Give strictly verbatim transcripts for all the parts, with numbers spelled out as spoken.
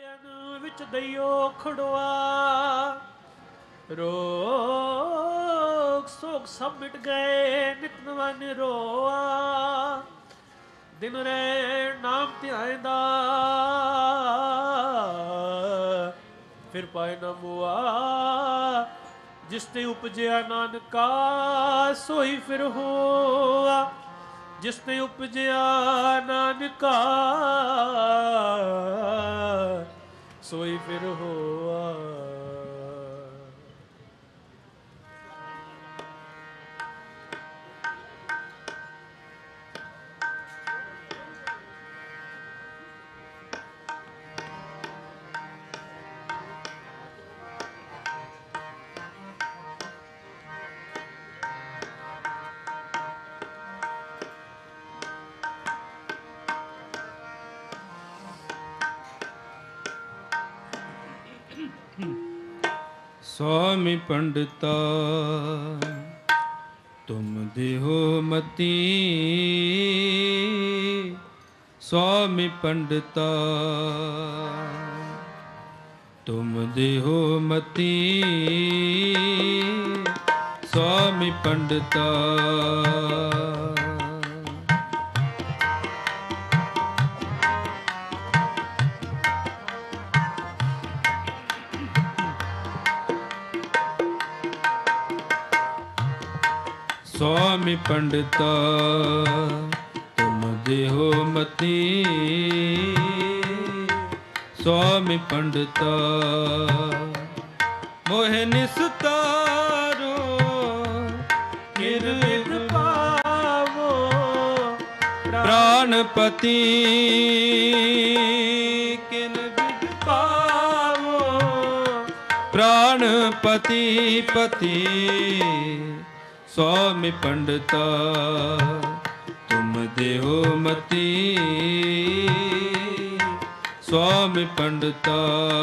विच दइयो खड़वा, रोग सोग सब मिट गए, नित नवा निरोआ। दिन रे नाम ध्यायदा, फिर पाए न मुआ। जिस ते उपजया नानका, सोई फिर होआ। जिसने उपजया नानका, सोई फिर होआ। स्वामी पंडिता तुम देहो मती, स्वामी पंडिता तुम देहो मती, स्वामी पंडिता स्वामी पंडिता तुम देहो मती, स्वामी पंडिता मोहे निस्तारो निर्विघ्न पावो प्राणपति, किन विध पावो प्राणपति पति, स्वामी पंडिता तुम देहो मती, स्वामी पंडिता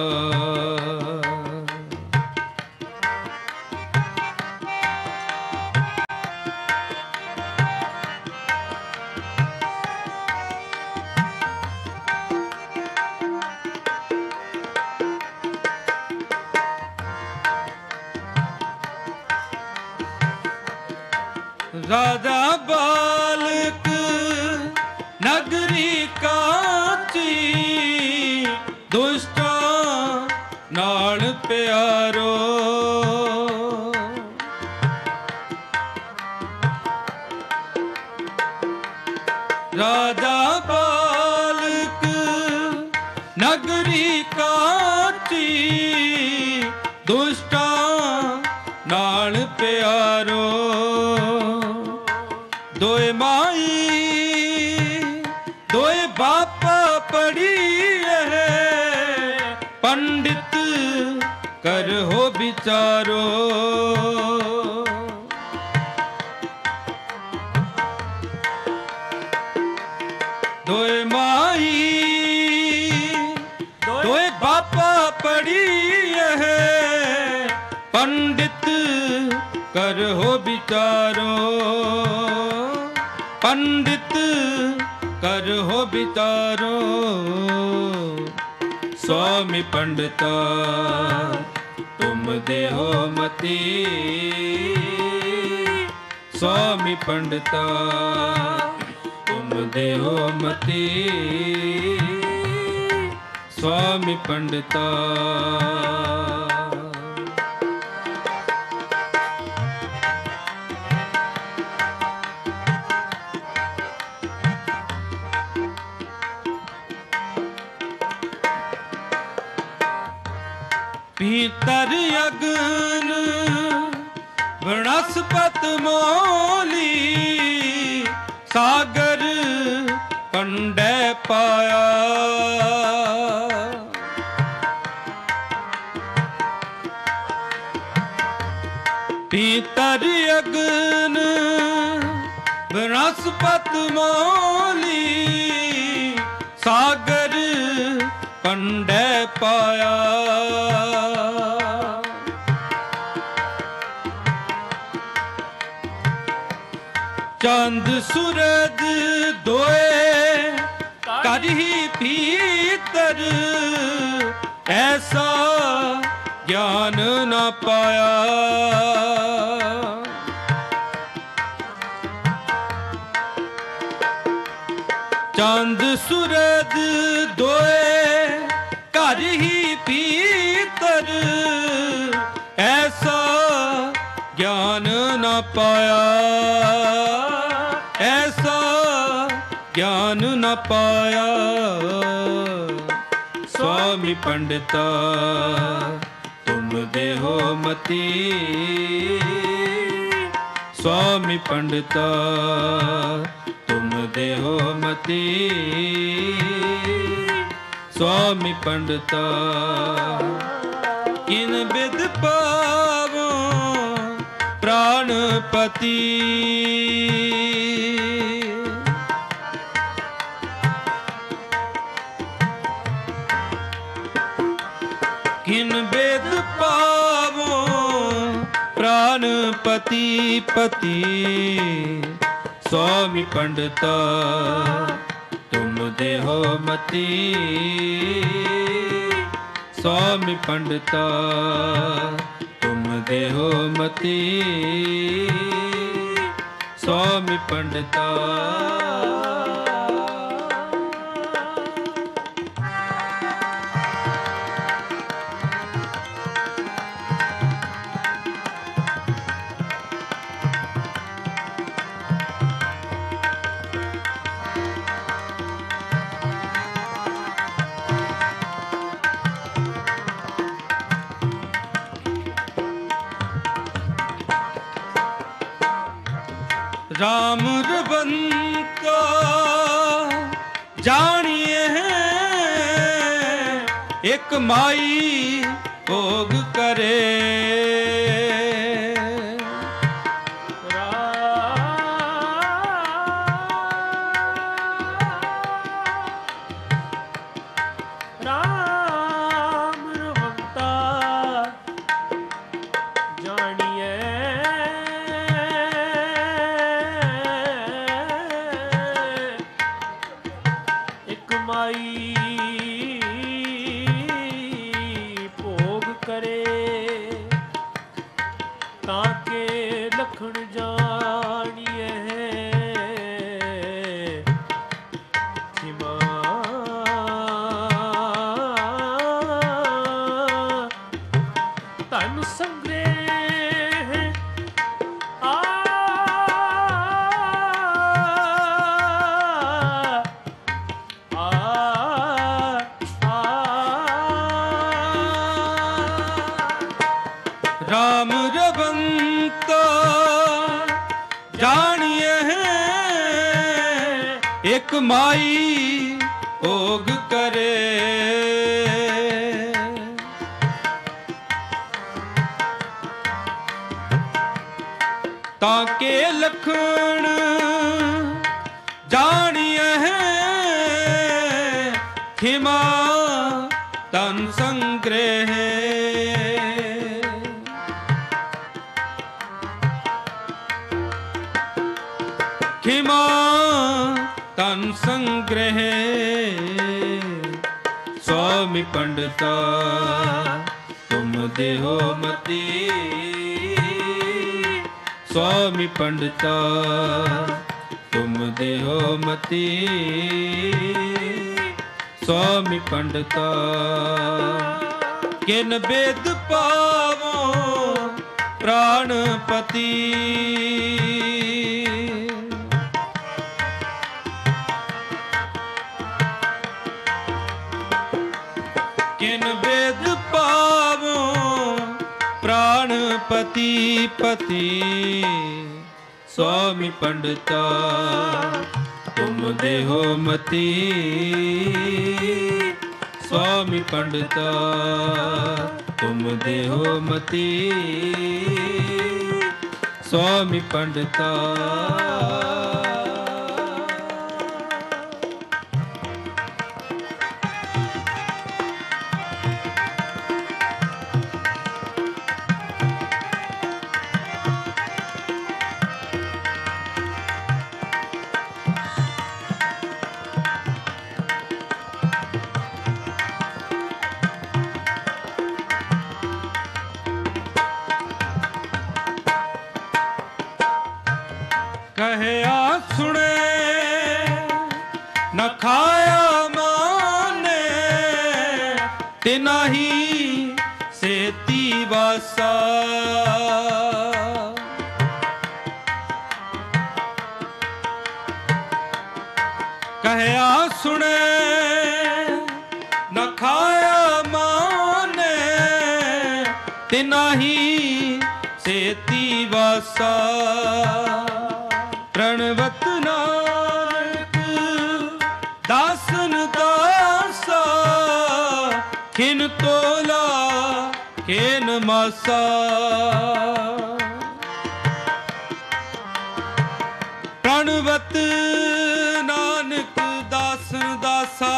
राजा बालक नगरी काची, दुष्टा नाल प्यारो। राजा बालक नगरी काची, दुष्टा नाल प्यारो। दोए माई दोए बापा पड़ी है, पंडित कर हो बिचारो। दोए माई दोए बापा पड़ी है, पंडित कर हो बिचारो। पंडित कर हो बिचारो, स्वामी पंडिता तुम देहो मती, स्वामी पंडिता तुम देहो मती, स्वामी पंडिता भीतर अग्न वनस्पत मोली, सागर पंडे पाया। भीतर अग्न वनस्पत मोली, सागर पंडे पाया। चंद सूरज दोए करही भीतर, ऐसा ज्ञान न पाया। चंद सूरज दोए घर ही भीतर, ऐसा ज्ञान न पाया, ऐसा ज्ञान न पाया। स्वामी पंडिता तुम देहो मती, स्वामी पंडिता तुम देहो मती, स्वामी पंडिता किन बिद पावो प्राणपति। किन बेद पावो प्राणपति पति। स्वामी पंडिता तुम देहो मती, स्वामी पंडिता तुम देहो मती, स्वामी पंडिता। राम रबंका जानिए हैं, एक माई भोग करे। भोग करे ताके लखन जानिए खिमा। धन संग्रह आ राम रबंता जानिए हैं, एक माई भोग करे। ताके लखन जानिए हैं, खिमा तन संग्रह। खिमा तन संग्रह। स्वामी पंडिता तुम देहो मती, स्वामी पंडिता तुम देहो मती, स्वामी पंडिता किन बेद पावो प्राणपति। किन बेद पावो प्राणपति पति। स्वामी पंडिता तुम देहो मती, स्वामी पंडिता तुम देहो मती, स्वामी पंडिता। ਕਹਿਆ ਸੁਣੇ न खाया माने तिनाही सेती वासा कहया सुने न खाया माने तिनाही सेती वासा प्रणवत नानक दासन दासा खिन तोला खेन मासा प्रणवत नानक दासन दासा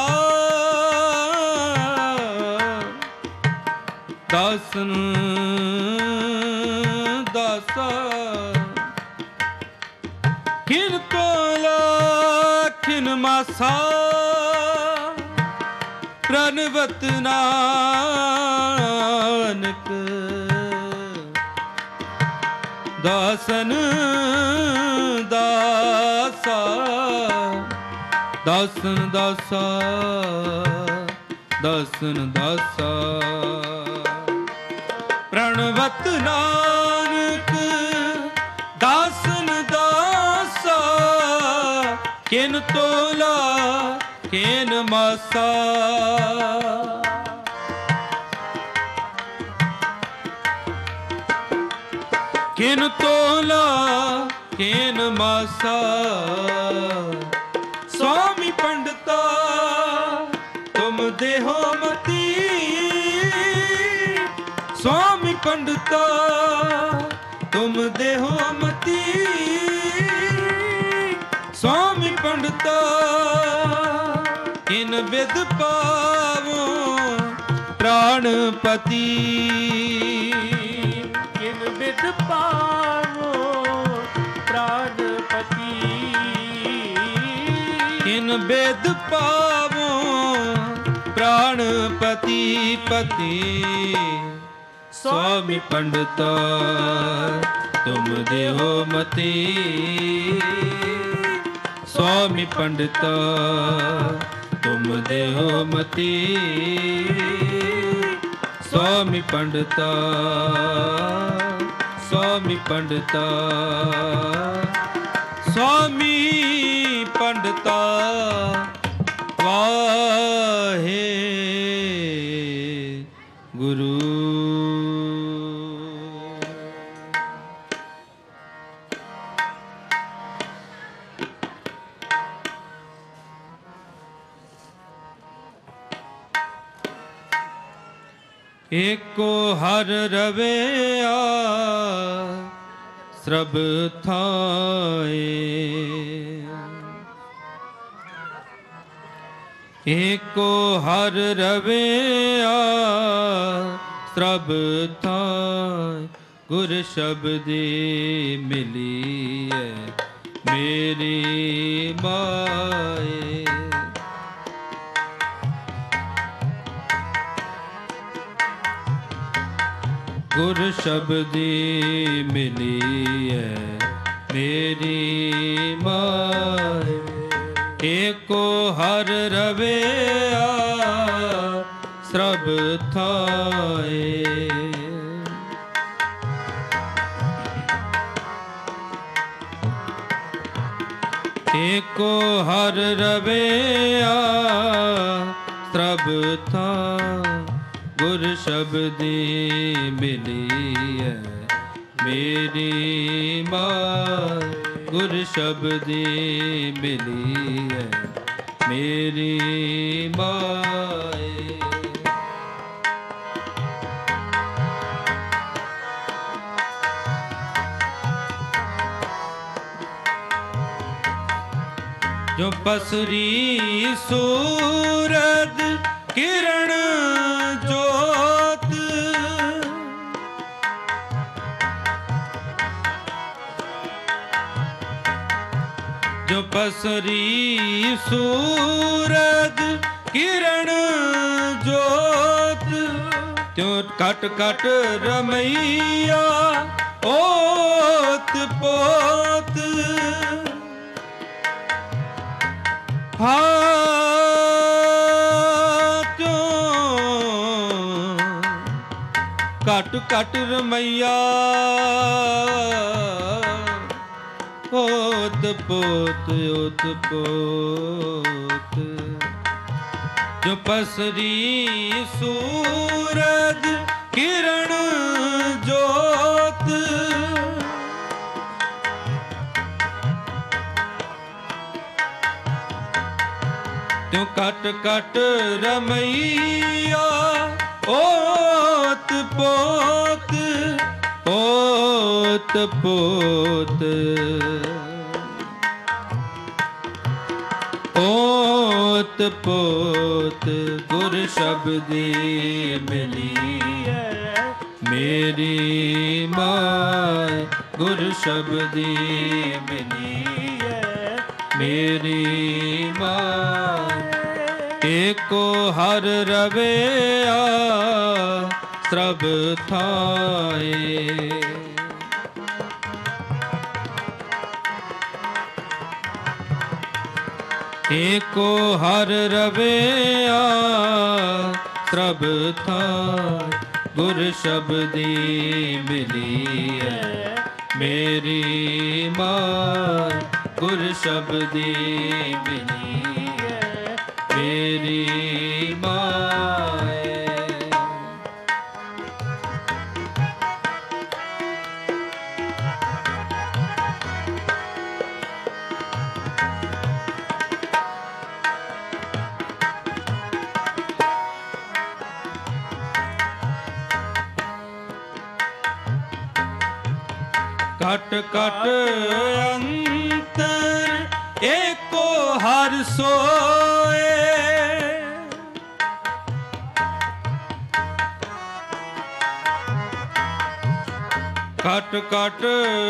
दासन दासा खिन तोला खिन मासा प्रणवत नानक दासन दासा दासन दासा दासन दासा प्रणवत नानक दासन दासा किन तोला किन मासा किन तोला किन मासा स्वामी पंडिता तुम देहो मती स्वामी पंडिता तुम देहो मती स्वामी Pandita in with Paavo प्राणपति in with पावो प्राणपति इन वेद पावो प्राणपति पति स्वामी पंडिता तुम देहो मती स्वामी पंडिता तुम देहो मती स्वामी पंडिता स्वामी पंडिता स्वामी पंडिता वाहे गुरु एको हर रवेया सरब थाए एको हर रवेया सरब थाए गुर शब्दी मिली है मेरी माए गुर शब्दी मिली है मेरी माए एको हर रवेया सरब थाए एको हर रवेया सरब थाए गुर शब्दी मिली है मेरी माँ गुर शब्दी मिली है मेरी माए जो पसरी सूरज किरण जोत जो पसरी सूरज किरण जोत त्यों कट कट रमैया ओत पोत हाथों कट कट रमैया ओत पोत ओत पोत जो पसरी सूरज किरण जोत त्यों कट कट रमैया ओत पोत ओत पोत ओत पोत गुर शब्दी मिली है मेरी माय गुर शब्दी मिली है मेरी माय एको हर रवेया सब थाए एको हर रवेया सब थाए गुर शब्दी मिली है मेरी माय गुर शब्दी मिली है मेरी माय कट कट अंतर एको हर सोए कट कट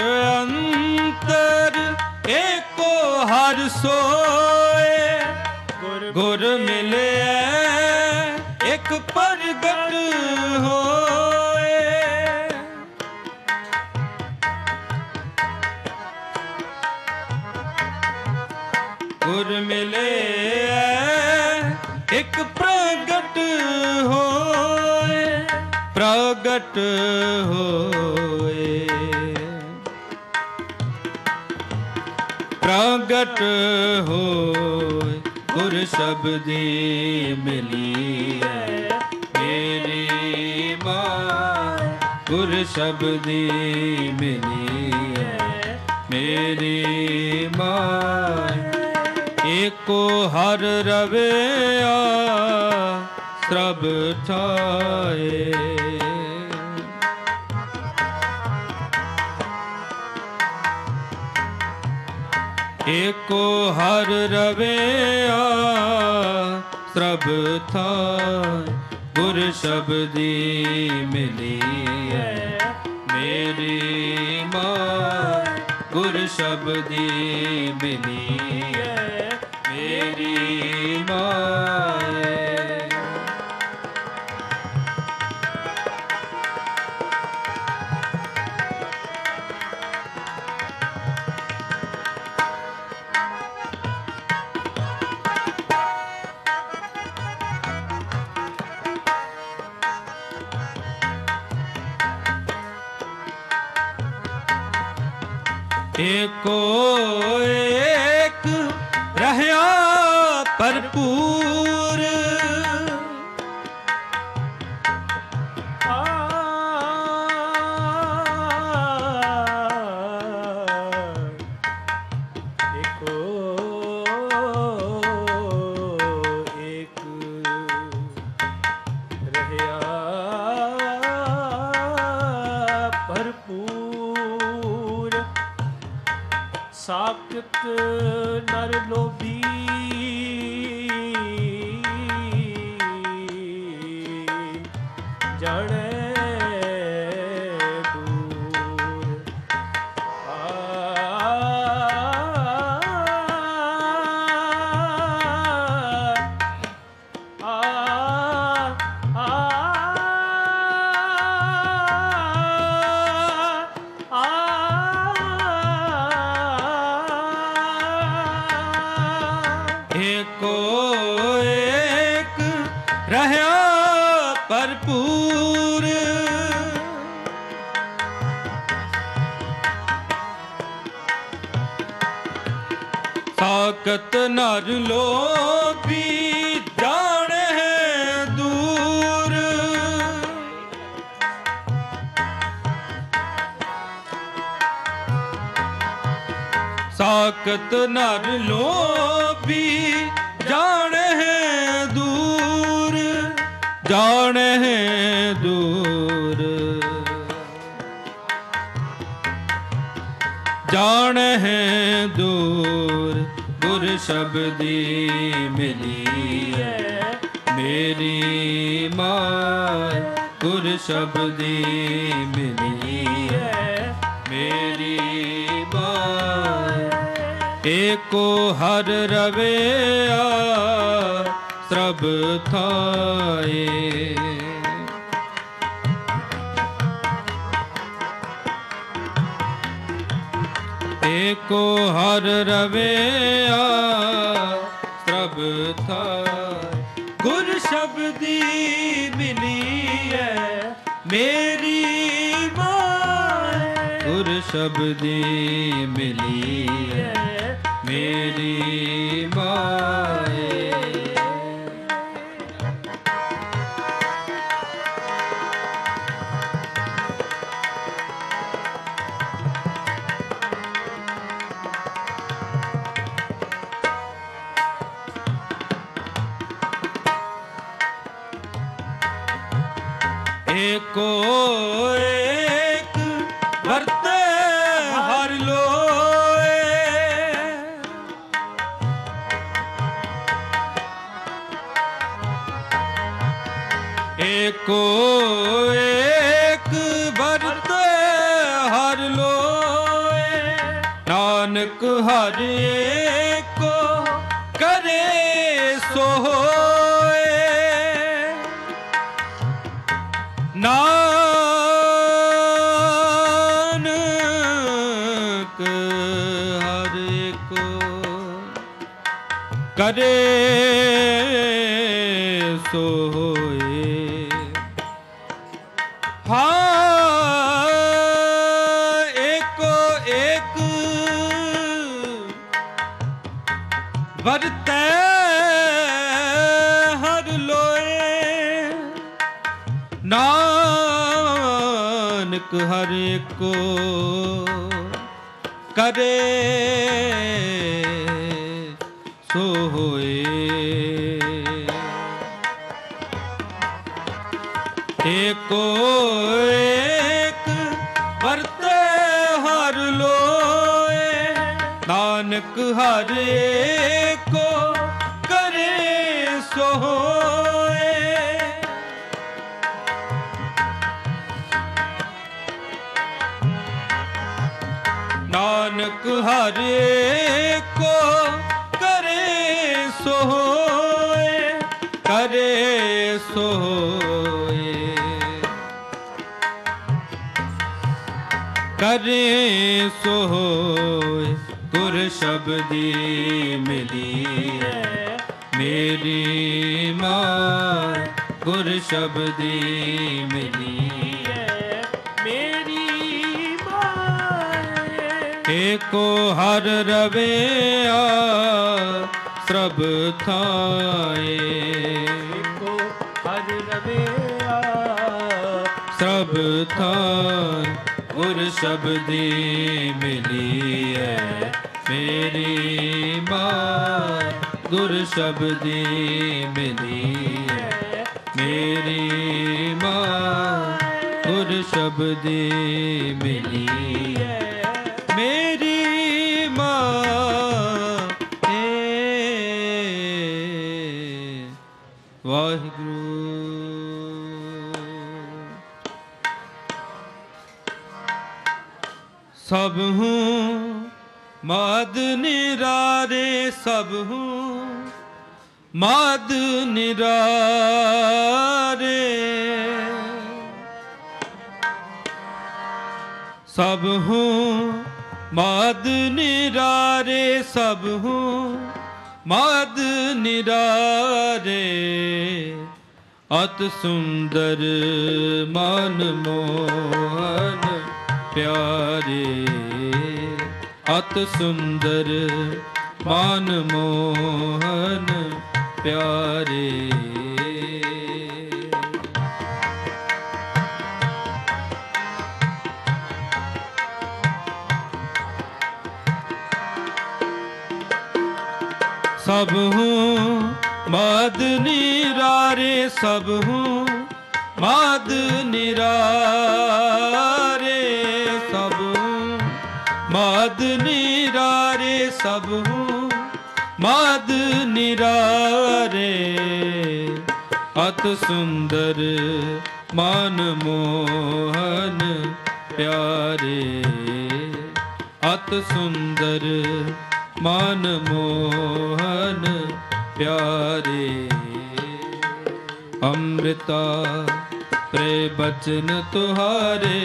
अंतर एको हर सोए गुर गुर मिले एक प्रगट होए गुर मिले एक प्रगट होए प्रगट होए प्रगट होए गुर शब्दी मिली है मेरी माँ गुर शब्दी मिली है मेरी माँ एको हर रवेया सब ठाए एको हर रवेया सब थाए गुर शब्दी मिली है मेरी माँ गुर शब्दी मिली है मेरी माँ एको एक रहया भरपूर एको एक रहया भरपूर साकत नर लोभी जाने दूर आ, आ, आ, ਭਰਪੂਰ ਸਾਕਤ ਨਰ ਲੋਭੀ ਜਾਣਹਿ ਦੂਰ ਸਾਕਤ ਨਰ ਲੋਭੀ ਜਾਣਹਿ ਦੂਰ ਜਾਣਹਿ ਦੂਰ ਜਾਣਹਿ ਦੂਰ ਗੁਰ ਸ਼ਬਦੀ ਮਿਲੀਐ ਮੇਰੀ ਮਾਇ ਗੁਰ ਸ਼ਬਦੀ ਮਿਲੀਐ ਮੇਰੀ ਮਾਇ ਏਕੋ ਹਰ ਰਵਿਆ ਸਰਬ ਥਾਏ ਏਕੋ ਹਰ ਰਵਿਆ ਸਰਬ ਥਾਏ ਗੁਰ ਸ਼ਬਦੀ ਮਿਲੀਐ ਮੇਰੀ ਮਾਇ ਗੁਰ ਸ਼ਬਦੀ ਮਿਲੀਐ ਮੇਰੀ ਮਾਇ ਏਕੋ ਏਕ ਵਰਤੈ ਹਰਿ ਲੋਏ ਏਕੋ ਏਕ ਵਰਤੈ ਹਰਿ ਲੋਏ ਨਾਨਕ ਹਰਿ ਏਕੋ ਕਰੇ ਸੋ ਨਾਨਕ ਹਰ ਏਕੋ ਕਰੇ ਸੋ ਹੋਏ ਹਾਂ ਏਕੋ ਏਕ ਵਰਤੈ ਹਰ ਲੋਏ ਨਾਨਕ ਹਰ ਏਕੋ ਕਰੇ ਸੋ ਹੋਏ ਏਕੋ ਏਕ ਵਰਤੈ ਹਰ ਲੋਏ ਨਾਨਕ ਹਰ ਏਕੋ ਕਰੇ ਸੋ ਹੋਏ ਨਾਨਕ ਹਰ ਏਕੋ ਕਰੇ ਸੋ ਹੋਏ ਕਰੇ ਸੋ ਹੋਏ ਕਰੇ ਸੋ ਹੋਏ ਗੁਰ ਸ਼ਬਦੀ ਮਿਲੀਐ ਮੇਰੀ ਮਾਇ ਗੁਰ ਸ਼ਬਦੀ ਮਿਲੀਐ ਮੇਰੀ ਏਕੋ ਹਰ ਰਵਿਆ ਸਰਬ ਥਾਏ ਏਕੋ ਹਰ ਰਵਿਆ ਸਰਬ ਥਾਏ ਗੁਰ ਸ਼ਬਦੀ ਮਿਲੀਐ ਮੇਰੀ ਮਾਇ ਗੁਰ ਸ਼ਬਦੀ ਮਿਲੀਐ ਮੇਰੀ ਮਾਇ ਗੁਰ ਸ਼ਬਦੀ ਮਿਲੀਐ ਮੇਰੀ ਮਾਂ ਏ ਵਾਹਿਗੁਰੂ ਸਭ ਹੂੰ ਮਾਦ ਨਿਰਾਰੇ ਸਭ ਹੂੰ ਮਾਦ ਨਿਰਾਰੇ ਸਭ ਹੂੰ ਮਾਦ ਨਿਰਾਰੇ ਸਭ ਹੂੰ ਮਾਦ ਨਿਰਾਰੇ अत सुंदर मन मोहन प्यारे, अत सुंदर मन मोहन प्यारे। सब हूँ माद निरारे, सब हूँ माद निरारे, सब हूँ माद निरारे, सब हूँ माद निरारे। अत सुंदर मान मोहन प्यारे, अत सुंदर मान मोहन प्यारे। अमृता प्रे बचन तुहारे,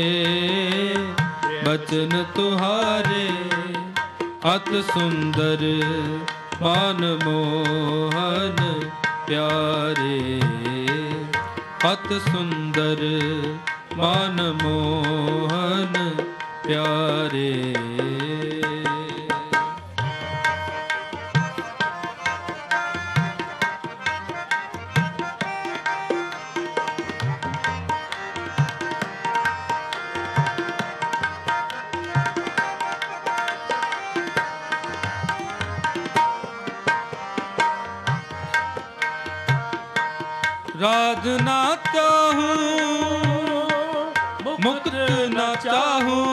बचन तुहारे, अत सुंदर मान मोहन प्यारे, अत सुंदर मान मोहन प्यारे। राज ना चाहूं मुक्त ना चाहूं,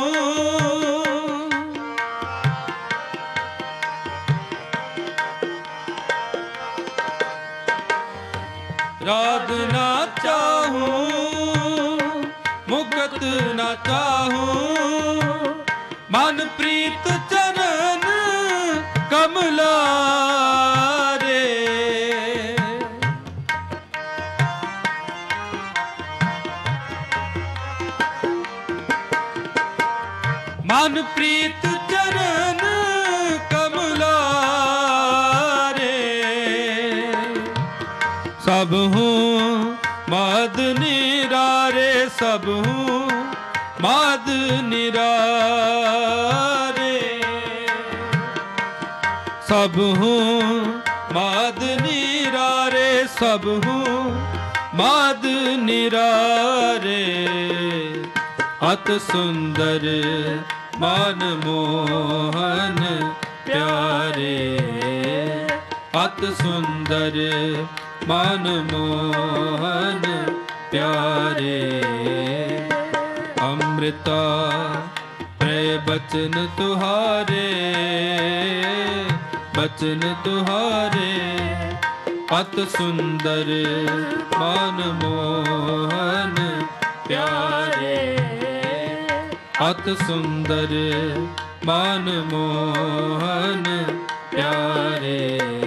राज ना चाहूं मुक्त ना चाहूं, मन प्रीत चरण कमला मन प्रीत चरण कमला रे। सब हूँ माद निरारे, सब हूँ माद निरारे, सब हूँ माद निरारे, सब हूँ माद निरारे। अत सुंदर मान मोहन प्यारे, अत सुंदर मान मोहन प्यारे। अमृता प्रे बचन तुहारे, बचन तुहारे, अत सुंदर मान मोहन प्यारे, अत सुंदर मान मोहन प्यारे।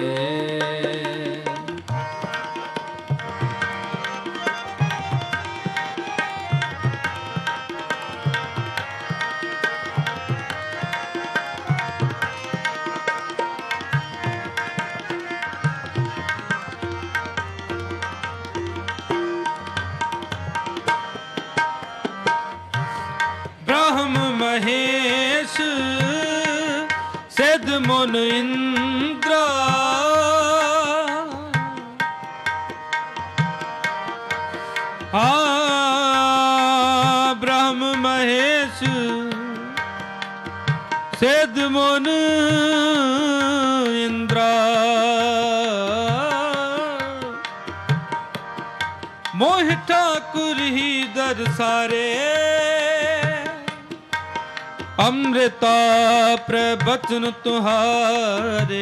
महेश सिद्ध मुन इंद्रा, आ ब्रह्म महेश सिद्ध मुन इंद्रा, मोहि ठाकुर ही दरसारे। अमृता प्रबचन तुहारे,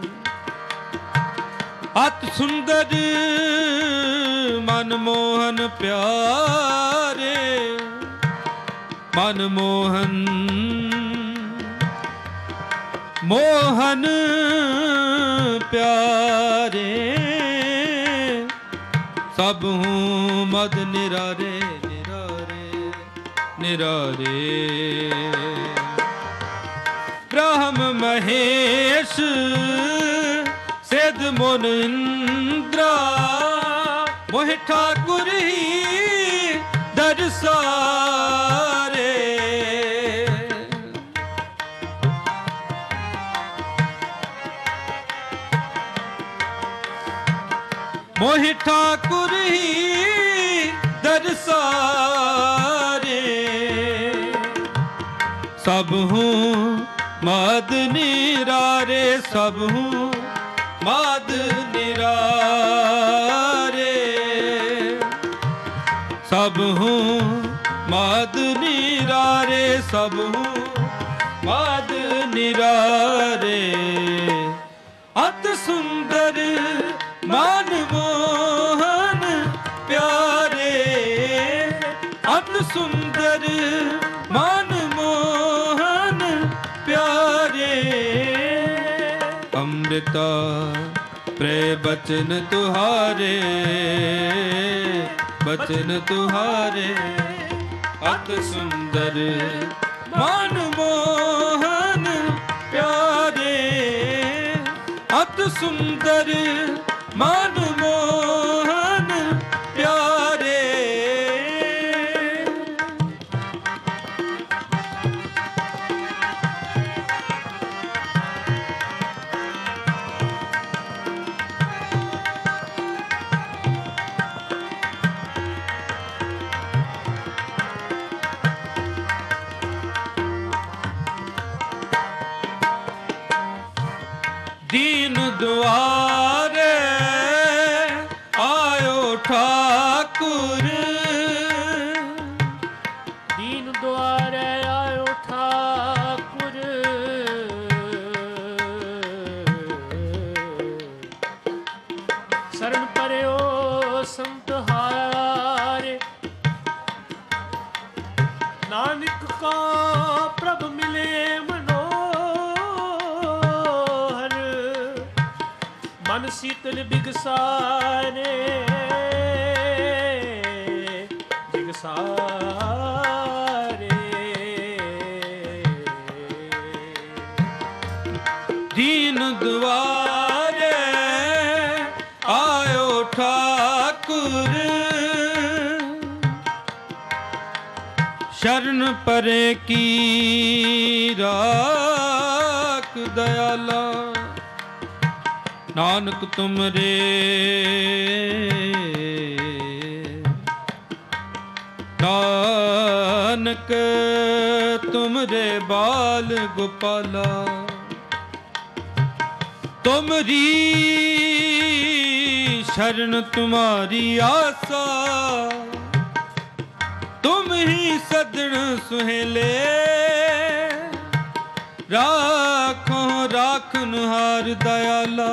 अत सुंदर मन मोहन प्यारे, मन मोहन मोहन प्यारे। सब हूँ मद निरारे, निरारे निरारे। ब्रह्म महेश सिद्ध मुन इंद्रा, मोहि ठाकुर ही दरसारे। मोहि ठाकुर ही दरसारे। सब हूँ माद निरारे, सब हूँ माद निरारे। सब हूँ माद निरारे, सब हूँ माद निरारे। अत सुंदर मान मोहन प्यारे। अत सुंदर मान मोहन प्यारे। अमृता प्रेम बचन तुहारे, बचन तुहारे। अत सुंदर मान मोहन प्यारे। अत सुंदर मान मोहन प्यारे। दीन द्वारे आयो ठाकुर। दीन द्वारे आयो ठाकुर। शरण पर्यो संत हारे। नानक का प्रभ मिले मनोहर। मन शीतल बिगसारे, बिगसारे। दीन द्वारे आयो ठाकुर। शरण परे की राख दयाला। नानक तुमरे नानक तुमरे बाल गोपाला। तुमरी शरण तुम्हारी आसा। तुम ही सदन सुहेले। राखो राखनहार दयाला।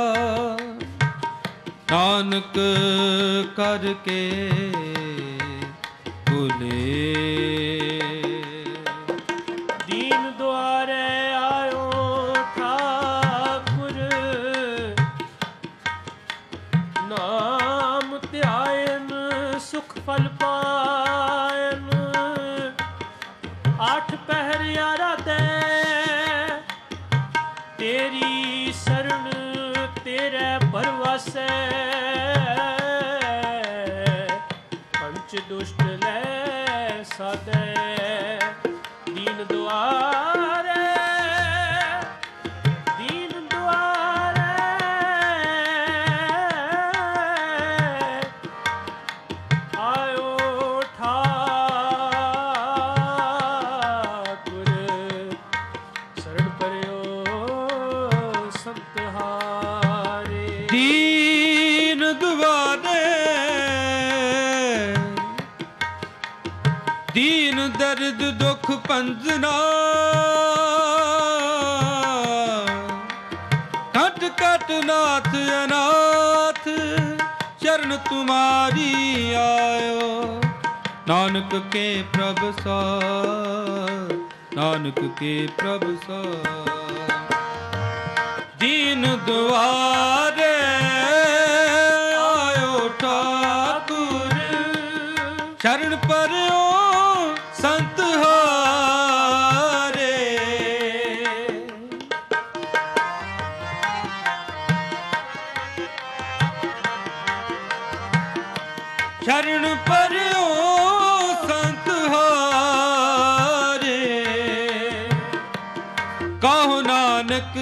नानक करके बोले। दीन द्वारे आयो ठाकुर। नाम ध्यायन सुख फल पायन। आठ पहर आराधे तेरी शरण तेरे भरवासे। पंच दुष्ट ले साधे। दीन द्वारे दीन द्वारे आयो ठाकुर। शरण पर्यो संत हारे। दीन द्वारे दीन दर्द दुख पंजना। कट कट नाथ अनाथ शरण तुम्हारी आयो। नानक के प्रभ सार, नानक के प्रभ सार। दीन द्वारे आयो ठाकुर। शरण पर्यो संत हारे। ਪਰਿਓ ਸੰਤ ਹਾਰੇ ਕਹੋ ਨਾਨਕ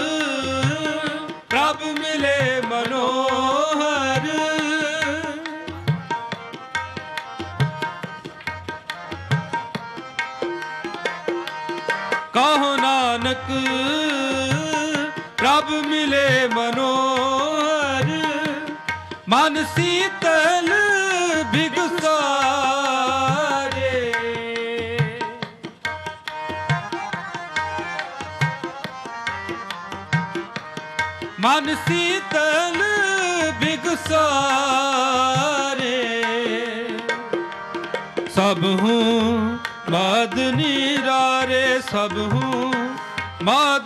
ਪ੍ਰਭ ਮਿਲੇ ਮਨੋਹਰ ਕਹੋ ਨਾਨਕ ਪ੍ਰਭ ਮਿਲੇ ਮਨੋਹਰ ਮਨ ਸੀਤਲ ਬਿਗਸਾਰੇ ਮਨ ਸੀਤਲ ਬਿਗਸਾਰੇ ਸਭ ਹੂੰ ਮਾਦ ਨਿਰਾਰੇ ਸਭ ਹੂੰ ਮਾਦ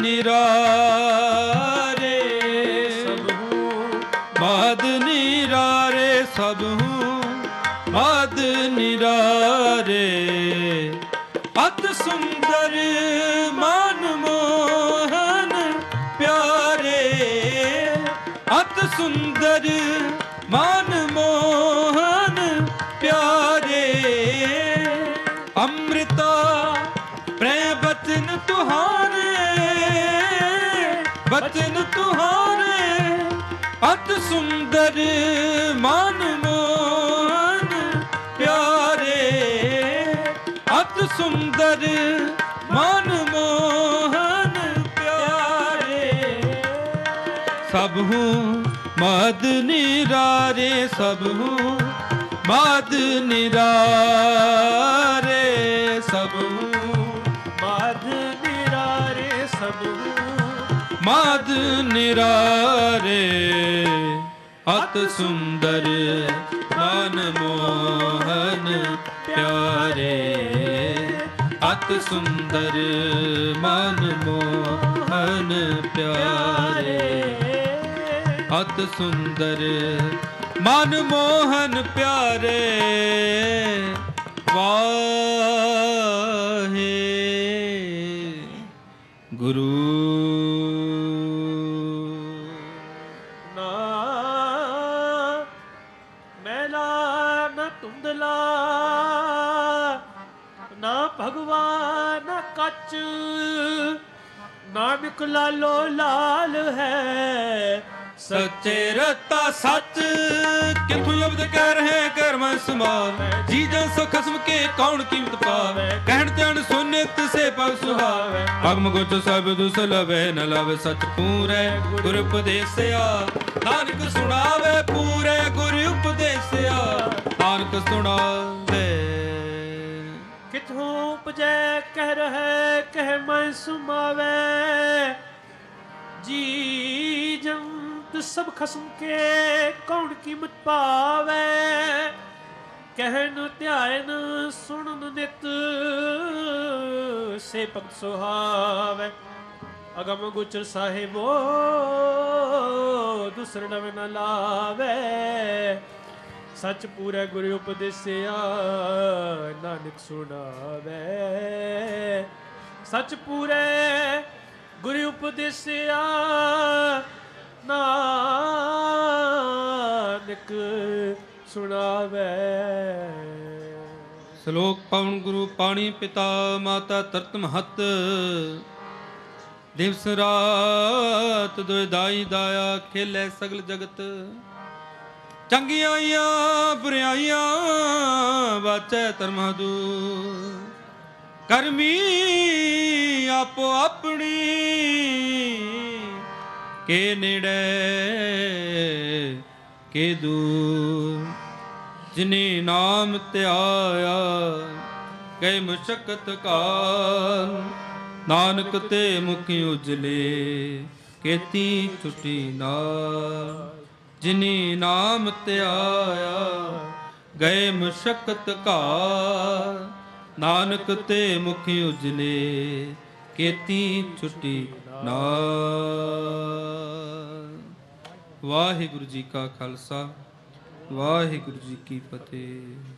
ਨਿਰਾਰੇ ਸਭ ਹੂੰ ਮਾਦ ਨਿਰਾਰੇ ਸਭ ਹੂੰ ਮਾਦ ਨਿਰਾਰੇ ਅਤ ਸੁੰਦਰ ਮਨ ਮੋਹਨ ਪਿਆਰੇ ਅਤ ਸੁੰਦਰ ਮਨ ਮੋਹਨ ਪਿਆਰੇ ਅੰਮ੍ਰਿਤਾ ਪ੍ਰੇਮ ਬਚਨ ਤੁਹਾਰੇ ਬਚਨ ਤੁਹਾਰੇ ਅਤ ਸੁੰਦਰ ਮਨ ਮੋਹਨ ਪਿਆਰੇ ਅਤ ਸੁੰਦਰ ਮਨ ਮੋਹਨ ਪਿਆਰੇ ਸਭ ਹੂੰ ਮਦ ਨਿਰਾਰੇ ਸਭ ਹੂੰ ਮਦ ਨਿਰਾਰੇ ਸਭ ਹੂੰ ਮਾਧ ਨਿਰਾਰੇ ਸਭ ਹੂੰ ਮਦ ਨਿਰਾਰੇ ਅਤ ਸੁੰਦਰ ਮਨ ਮੋਹਨ ਪਿਆਰੇ ਅਤ ਸੁੰਦਰ ਮਨ ਮੋਹਨ ਪਿਆਰੇ ਅਤ ਸੁੰਦਰ ਮਨ ਮੋਹਨ ਪਿਆਰੇ ਵਾਹੇ ਗੁਰੂ ਨਾ ਮੈਲਾ ਨਾ ਧੁੰਦਲਾ ਨਾ ਭਗਵਾਨ ਨਾ ਕੱਚ ਨਾਨਕ ਲਾਲੋ ਲਾਲ ਹੈ ਸੱਚੇ ਰਤਾ ਸੱਚ ਕਿਥੋਂ ਅਬਦ ਕਹਿ ਰਹੇ ਕਰ ਮੈਂ ਸਮਾਵੈ ਜੀ ਜਨ ਸੋ ਖਸਮ ਕੇ ਕੌਣ ਕੀਮਤ ਪਾਵੈ ਕਹਿਣ ਜਾਣ ਸੋਨੇ ਤਿਸੇ ਪਗ ਸੁਹਾਵੈ ਭਗਮ ਗੁਚ ਸਭ ਦੁਸ ਲਵੈ ਨ ਲਵ ਸਚ ਪੂਰੈ ਗੁਰ ਉਪਦੇਸਿਆ ਨਾਨਕ ਸੁਣਾਵੇ ਪੂਰੇ ਗੁਰ ਉਪਦੇਸਿਆ ਨਾਨਕ ਸੁਣਾਵੇ ਕਿਥੋਂ ਉਪਜੈ ਕਹਿ ਰਹੇ ਕਹਿ ਮੈਂ ਸੁਮਾਵੇ ਜੀ ਜੰਤ ਸਭ ਖਸਮ ਕੇ ਕੌਣ ਕੀਮਤ ਪਾਵੇ ਕਹਿਨ ਧਿਆਨ ਸੁਣਨ ਨਿਤ ਸੇ ਭਗਤ ਸੁਹਾਵੇ ਅਗਮ ਗੁਚਰ ਸਾਹਿਬੋ ਦੁਸਰ ਨਵ ਨ ਲਾਵੇ ਸਚ ਪੂਰੇ ਗੁਰੂ ਉਪਦੇਸਿਆ ਨਾਨਕ ਸੁਣਾਵੇ ਸਚ ਪੂਰੇ ਗੁਰੂ ਉਪਦੇਸਿਆ ਨਾਨਕ ਸੁਣਾਵੇ ਸ਼ਲੋਕ ਪਵਨ ਗੁਰੂ ਪਾਣੀ ਪਿਤਾ ਮਾਤਾ ਤਰਤ ਮਹਤ ਦਿਵਸ ਰਾਤ ਦੁਇ ਦਾਈ ਦਾਇਆ ਖੇਲੇ ਸਗਲ ਜਗਤ ਚੰਗਿਆਈਆਂ ਬੁਰਾਈਆਂ ਵਾਚੈ ਧਰਮਦੂ ਕਰਮੀ ਆਪੋ ਆਪਣੀ ਕੇ ਨੇੜੇ ਕੇ ਦੂਰ ਜਿਨੇ ਨਾਮ ਧਿਆਇਆ ਕੈ ਮੁਸ਼ਕਤ ਕਾਲ ਨਾਨਕ ਤੇ ਮੁਖੀ ਉਜਲੇ ਕੇਤੀ ਛੁਟੀ ਨਾਲ ਜਿਨੇ ਨਾਮ ਧਿਆਇਆ ਗਏ ਮੁਸ਼ਕਤ ਕਾਲ ਨਾਨਕ ਤੇ ਮੁਖੀ ਉਜਲੇ ਕੇਤੀ ਛੁਟੀ ਨਾਲ। ਵਾਹਿਗੁਰੂ ਜੀ ਕਾ ਖਾਲਸਾ ਵਾਹਿਗੁਰੂ ਜੀ ਕੀ ਫਤਿਹ।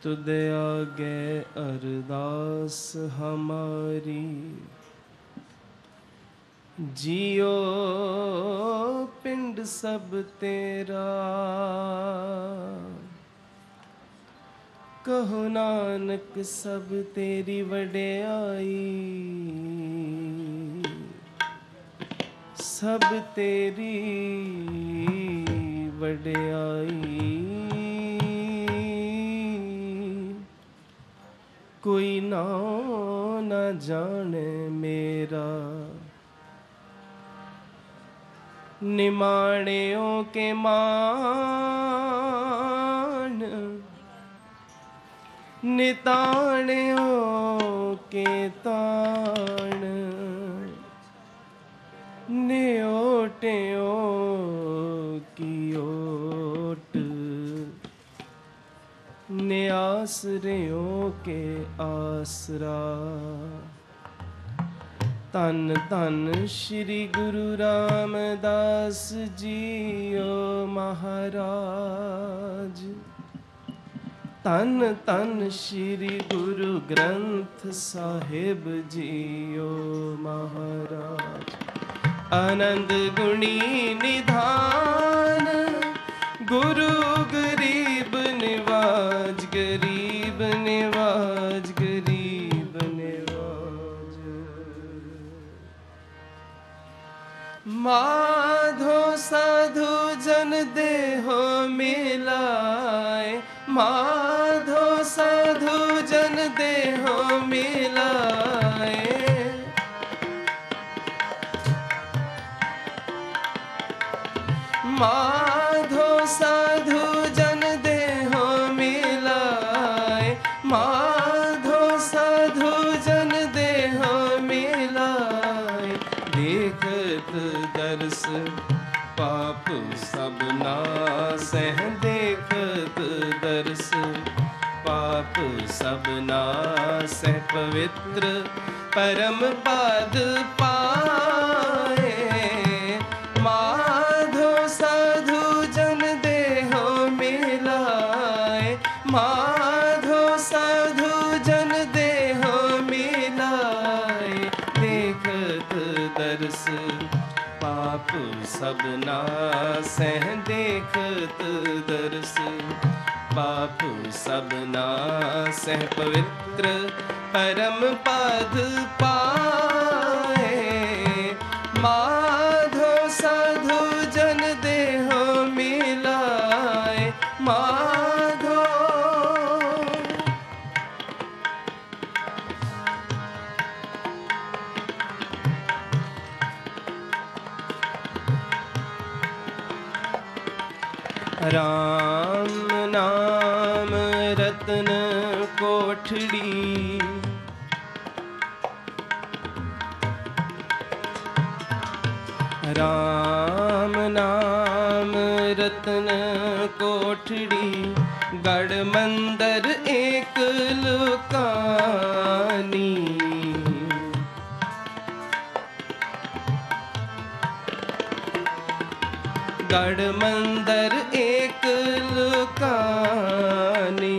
तुद आगे अरदास हमारी, जियो पिंड सब तेरा। कहो नानक सब तेरी वड्याई, सब तेरी वड्याई। कोई नाम न जाने मेरा, निमाणियों के मान, निताणियों के ताण, न्योटियों की ओट, न्यासरियों के आसरा। तन तन श्री गुरु रामदास जीओ महाराज, तन तन श्री गुरु ग्रंथ साहिब जीओ महाराज। आनंद गुणी निधान, गुरु गरीब निवाज, गरीब निवाज, गरीब निवाज। माधो साधु जन देहो मिलाए, माधो साधु जन देहो मिलाए। माधो साधु जन देहो मिलाए, माधो साधु जन देहो मिलाए। देखत दर्श पाप सब नासह, देखत दर्श पाप सब नासह। पवित्र परम पद पाए, माधो साधु जन देहो मिलाए, माधो साधु जन देहो मिलाए। देखत दर्श पाप सब नासह, देखत दर्श पाप सब नासह। पवित्र परम पद पाए, माधो साधु जन देहो मिलाए, माधो। राम नाम रत्न कोठड़ी, राम नाम रत्न कोठड़ी। गढ़ मंदिर एक लुकानी, गढ़ मंदिर एक लुकानी।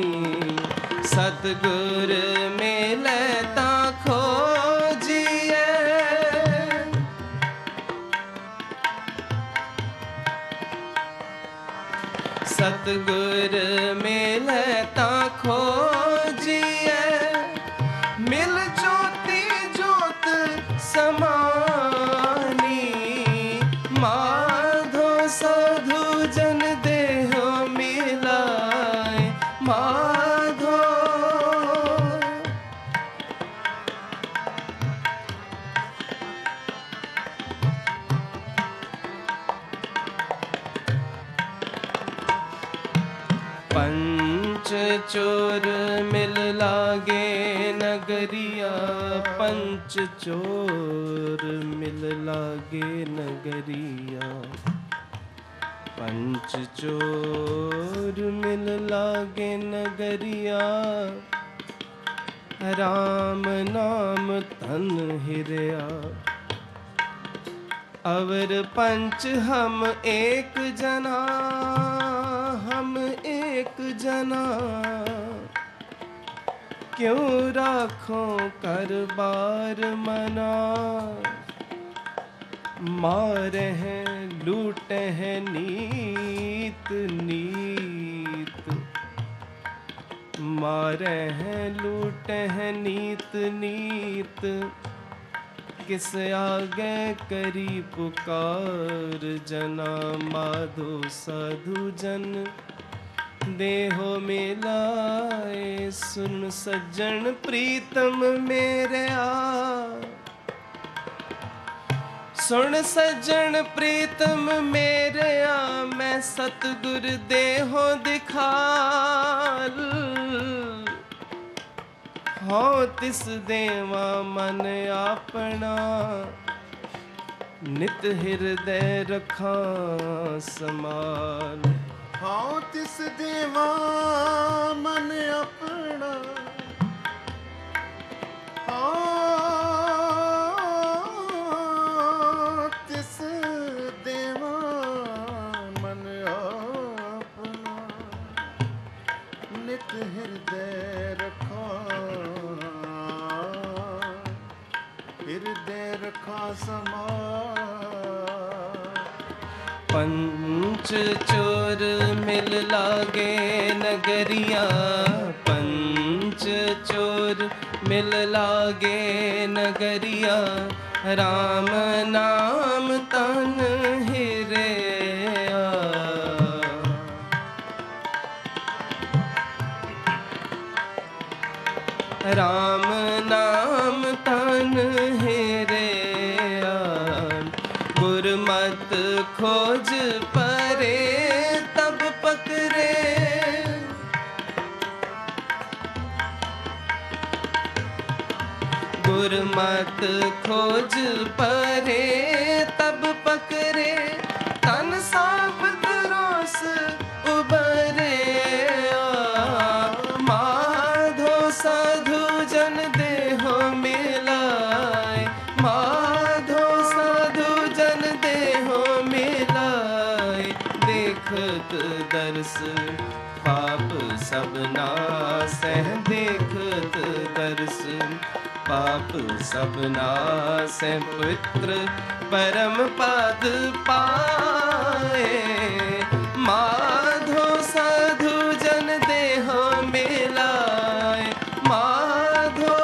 सतगुर मिलता खोजिए, सतगुर मिलता खोजिए। मिल ज्योति ज्योत समानी, माधो साधु जन देहो मिलाए, माधो। पंच चोर मिल लागे नगरिया, पंच चोर मिल लागे नगरिया। पंच चोर मिल लागे नगरिया, राम नाम तन हिरया। अवर पंच हम एक जना, हम एक जना। क्यों राखो कर बार मना। मारे हैं लूटे हैं नीत नीत, मारे हैं लूटे हैं नीत नीत। किस आगे करी पुकार जना, माधो साधु जन देहो मिलाए। सुन सज्जन प्रीतम मेरे आ, सुन सज्जन प्रीतम मेरे आ। मैं सतगुर देहो दिखाल, हो तिस देवा मन अपना। नित हृदय रखा समाल, हाँ तिस देवा मन अपना। हाँ तिस देवा मन अपना। नित हृदय रखा, हृदय रखा समाल। पंच चोर मिल लागे नगरिया, पंच चोर मिल लागे नगरिया। राम नाम तन हिरया, राम नाम तन हिरया। गुरमत खोज परे तब पकरे, गुरमत खोज परे तब पकरे। तन साबत रोस उबरे, माधो साधु जन देहो मिलाए। माधो साधु जन देहो मिलाए। देखत दर्श पाप सब नासह, देखत दर्श पाप सब नासह। पवित्र परम पद पाए। माधो साधु जन देहो मिलाए। माधो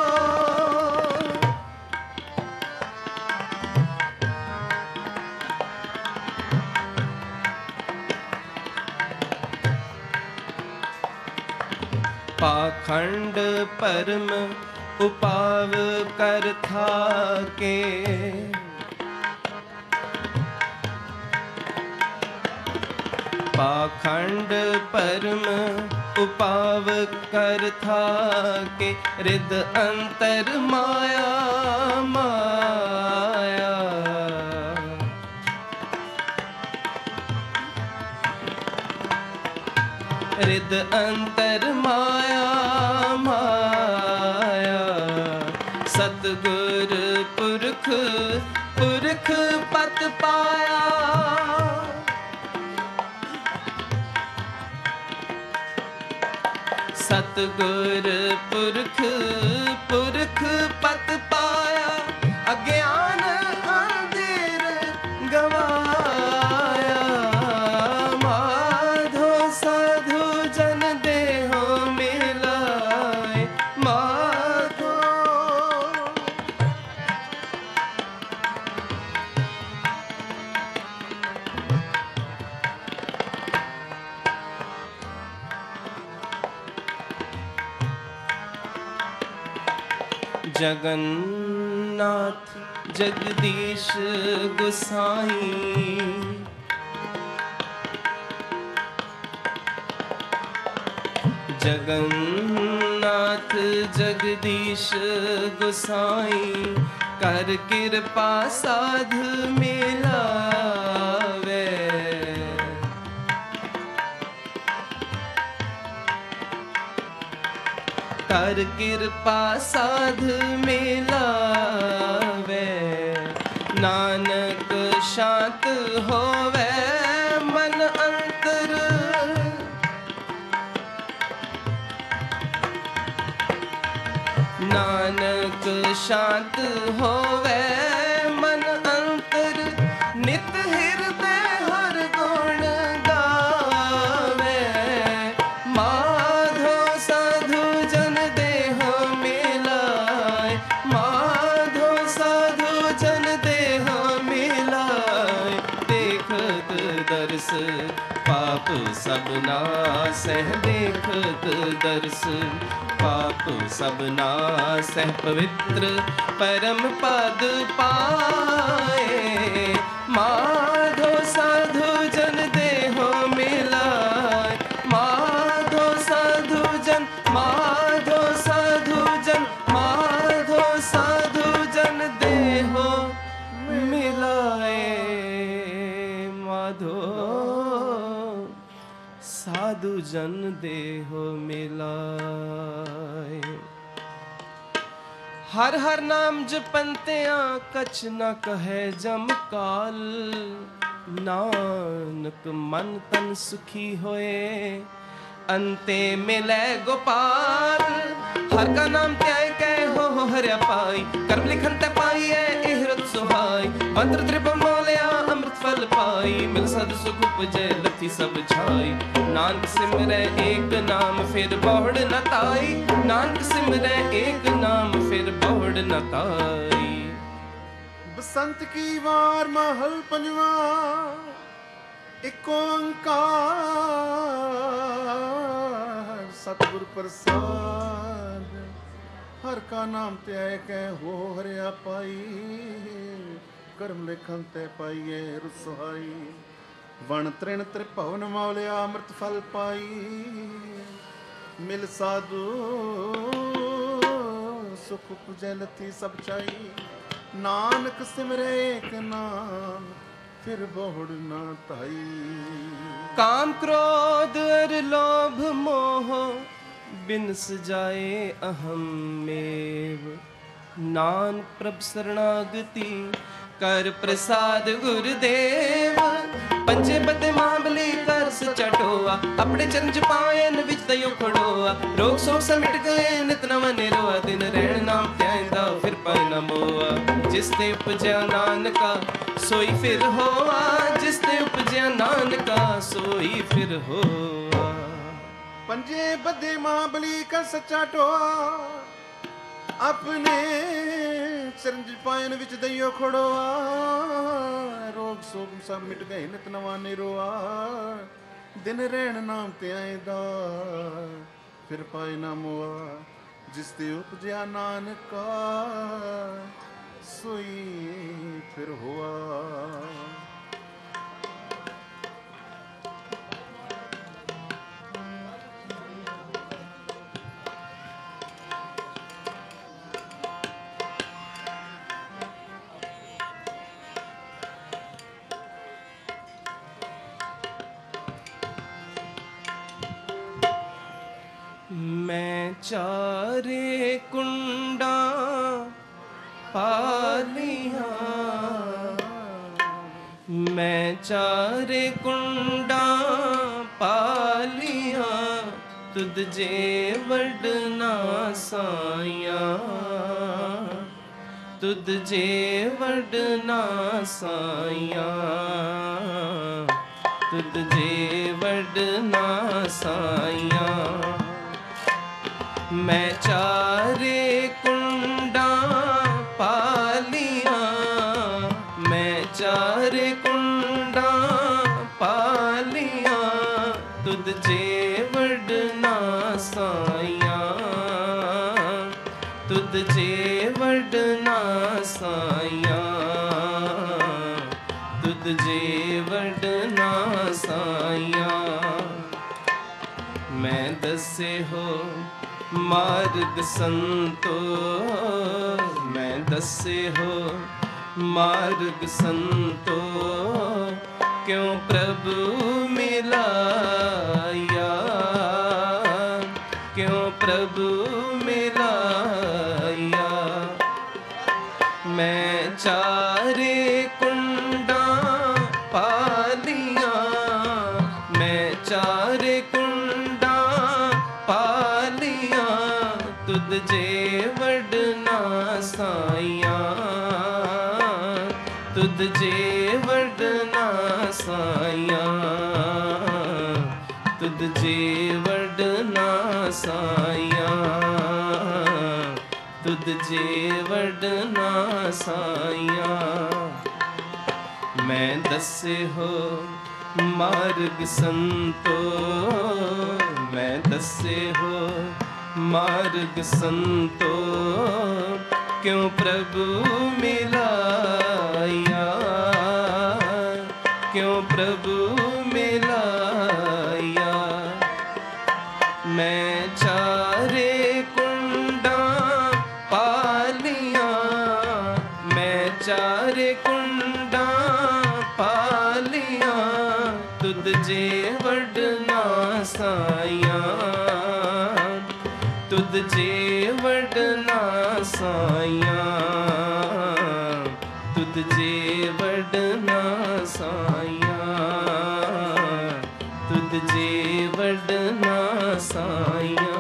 पाखंड परम उपाव कर थाके। पाखंड परम उपाव कर थाके। रिद अंतर माया माया, रिद अंतर माया माया। सतगुर पुरख पुरख पत पाया। सतगुर पुरख पुरख पत पाया। अज्ञान अंधेर गवाया। माधो साधु जन देहो मिलाए। माधो जगन्नाथ जगदीश गोसाई। जगन्नाथ जगदीश गोसाई। कर कृपा साध मिलावे। कर कृपा साध मिलावे। नानक शांत होवे मन अंतर। नानक शांत होवे मन अंतर, नित हृदय हर गुण गावे। माधो साधु जन देह मिलाए, माधो साधु जन देह मिलाए। देखत दर्श पाप सब नासह, देखत दर्श पाप सब नासह। पवित्र परम पद पाए, माधो साधु जन देहो मिलाए। माधो साधु जन, माधो साधु जन, माधो साधु जन देहो मिलाए। माधो साधु जन देहो मिलाए। हर हर नाम जपंतियां कछ न कहे जम काल। नानक मन तन सुखी होए अंते मिले गोपाल। हर का नाम त्याय कह हो हो हरिया पाई, कर्म लिखन ते पाई है इहरत सुहाई। मंत्र त्रिपुर मोलिया अमृत फल पाई, मिल सद सुख उपजे लथी सब छाई। नानक सिमरे एक नाम फिर बहुड़ न ताई, नानक सिमरे एक नाम फिर बहुड़ न ताई। बसंत की वार महल पंजवा, एक ओंकार सतगुर प्रसाद। हर का नाम त्याय कै हो हरिया पाई, कर्म लेखन ते पाइए रुसहाई। वण तृण त्रिभुवन मौलिया अमृत फल पाई, मिल साधु सुख पुजै लथी सब चाई। नानक सिमरे एक नाम फिर बहुड़ ना ताई। काम क्रोध और लोभ मोह बिनस जाए अहम मेव। नानक प्रभ शरणागति कर प्रसाद गुरुदेव। पंजे बदे महाबली कर सच्चा टोआ, अपने चरण पायन विच तयो खड़ोआ। रोग शोक समिट गए नित नव निरोआ, दिन रहन नाम त्याइंदा फिर पाए न मोआ। जिस ते उपजया नानका सोई फिर होआ, जिस ते उपजया नानका सोई फिर होआ। पंजे बदे महाबली का सच्चा टोआ, अपने चरण पायन विच दइयो खड़ोआ। रोग सोग सब मिट गए नित नवा निरोआ, दिन रहन नाम ते आएदा फिर पाए ना मोआ। जिस ते उपजया नानका सोई फिर हुआ। मैं चारे कुंडा पालिया, मैं चारे कुंडा पालिया। तुद जे वडना साया, तुद जे वडना साया, तुद जे वडना साया। मैं चारे कुंडा पालिया, मैं चारे कुंडा पालिया। तुद जे वडना साया, तुद जे वडना साया, तुद जे वडना साया। मैं दसे हो मार्ग संतो, मैं दसे हो मार्ग संतो। क्यों प्रभु मिलाया, क्यों प्रभु मिलाया। मैं चारे कुंडा पालिया, मैं चारे कुंडा पालिया। तुद जे वडना साइया, तुद जे वडना साइया, तुद जे वडना साइया, तुद जे वडना साइया। मैं दसे हो मार्ग संतो, मैं दसे हो मार्ग संतो, क्यों प्रभु मिलाया, क्यों प्रभु मिलाया। मैं चारे कुंडा पालिया, मैं चारे कुंडा पालिया, तुद जे वडना साइया, तुद जे वडना साइया, तुद जे वडना साइया, तुद जे वडना साइया।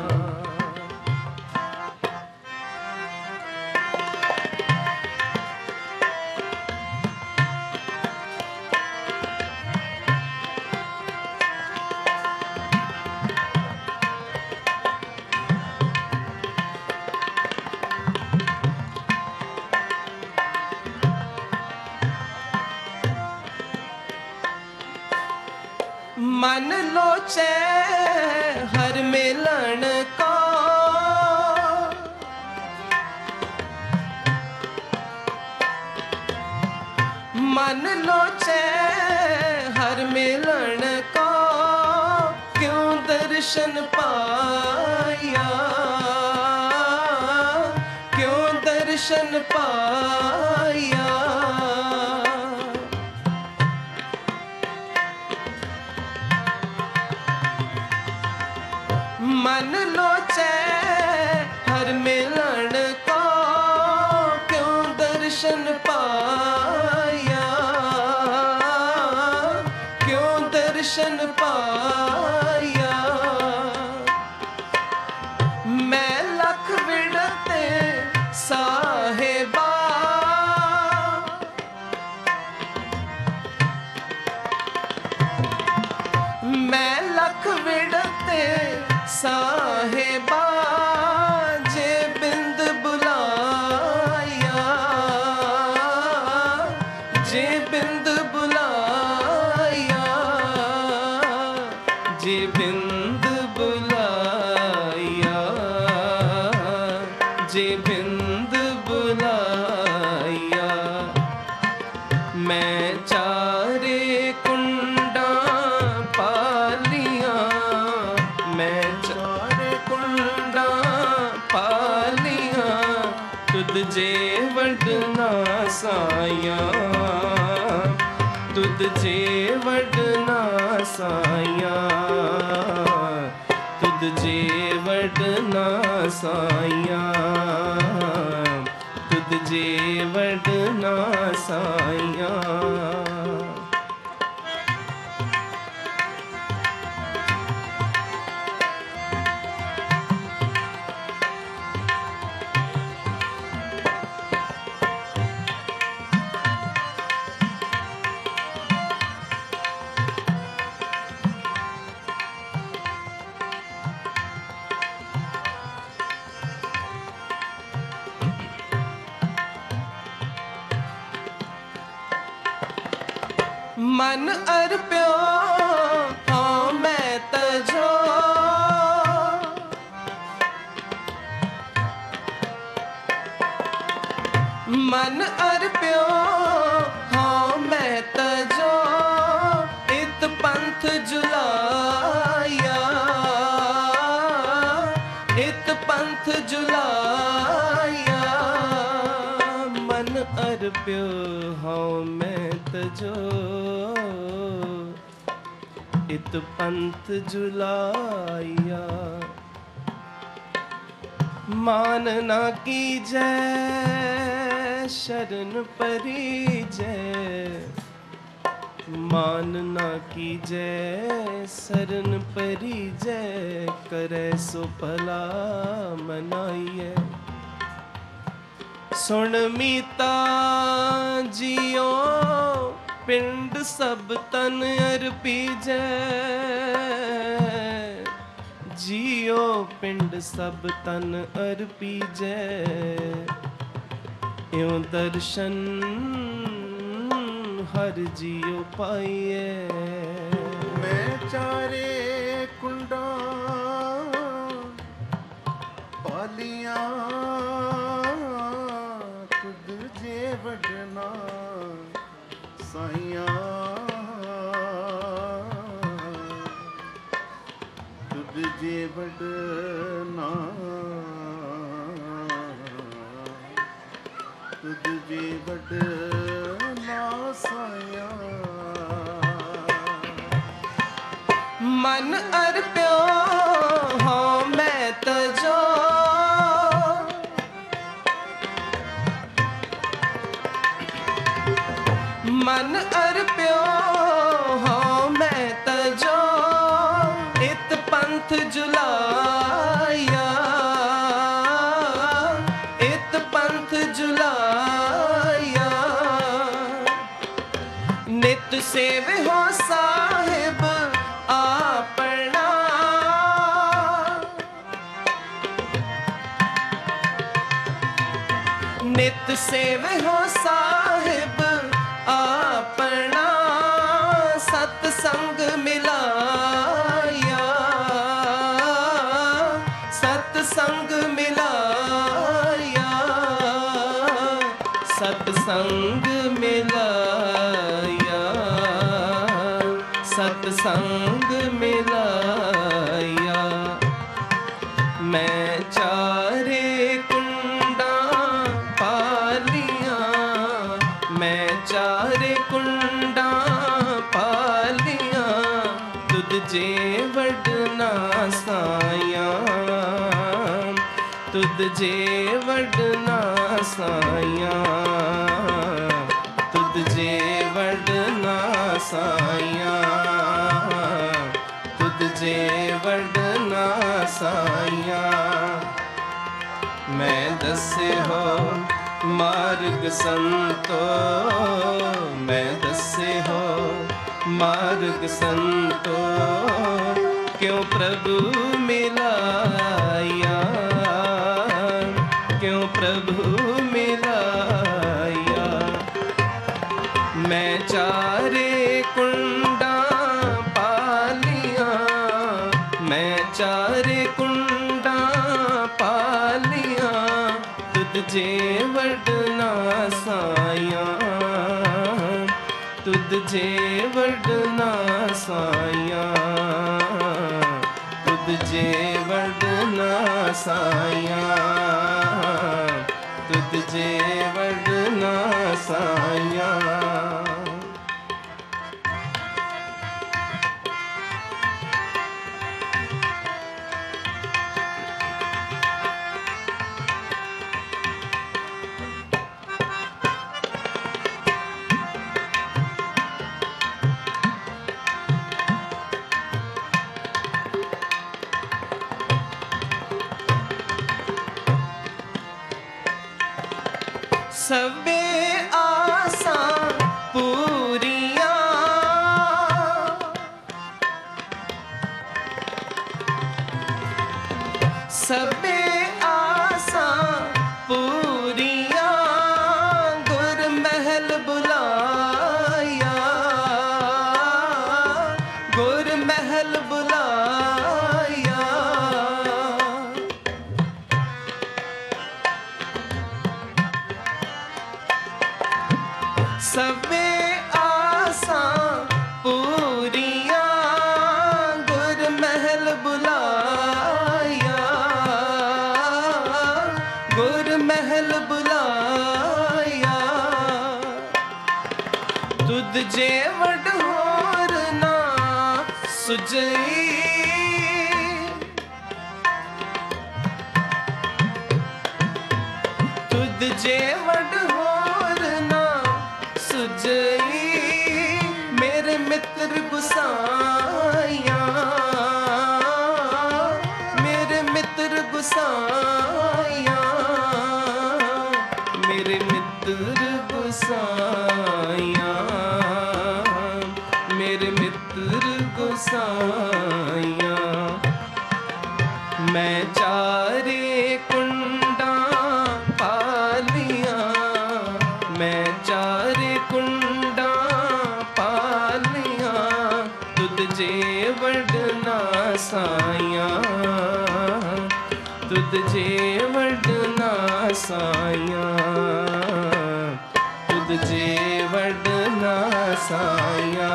मन लोचे हर मिलन को, मन लोचे हर मिलन को, क्यों दर्शन पाया, क्यों दर्शन पाया। मन लोचे हर मिलन को, क्यों दर्शन पाया, क्यों दर्शन पाया। मैं लख विड़ते साहेबा, मैं लख विड़ते साहेबा, जे बिंद बुलाया, जे बिंद बुलाया, जे बिंद बुलाया, जे बिंद बुलाया। मैं चारे कुंडा पालिया, मैं चारे कुंडा पालिया, तुद जे वडना साइया, तुद जे वडना साइया, तुद जे वडना साइया, तुद जे वडना साइया। मन अर्प्यो हाँ मैं तजो, मन अर्प्यो हाँ मैं तजो, इत पंथ जुलाया, इत पंथ जुलाया। मन अर्प्यो हाँ मैं तजो, इत पंथ जुलाया। मान ना की जय शरण परी जय, मान ना कीजै सरन परिजै करे सो भला मनाइए। सुन मीता जियो पिंड सब तन अर्पीजै, जियो पिंड सब तन अर्पीजै, इउं दर्शन हर जियो पाइए। मैं चारे कुंडा पालिया तुद जे वडना साइया, तुद जे वडना तुद जे वडना साइया। मन अर्प्यो हो मैं तजो, मन अर्प्यो हो मैं तजो, इत पंथ जुलाया, इत पंथ जुलाया। नित सेव हो साहिब आपना, नित सेव हो साहिब आपना, सतसंग मिलाया, सतसंग मिलाया, सतसंग मिलाया, सतसंग मिलाया। मैं चारे कुंडा पालिया, मैं चारे कुंडा पालिया, तुद जे वडना साया, तुद जे वडना साया, तुद जे वडना साया, तुद जे वडना साया। मैं दसे हो मार्ग संतो, मैं दसे हो मार्ग संतो, क्यों प्रभु मिलाया, क्यों प्रभु मिलाया। मैं चारे कुंडा पालिया, मैं चारे कुंडा पालिया, तुद जे वडना साया, तुद जे वडना साया, तुद जे वडना साया, तुद जे वडना साया। सबे आसा पूरिया, सबे आसा पूरिया, गुर महल बुलाया, गुर महल बुलाया। सबे आसा पूरिया, गुर महल बुलाया, गुर महल बुलाया। तुद जे वड होर ना सुजई, तुद जे वड होर ना सुजई, मेरा तुद जे वडना साया, तुद जे वडना साया,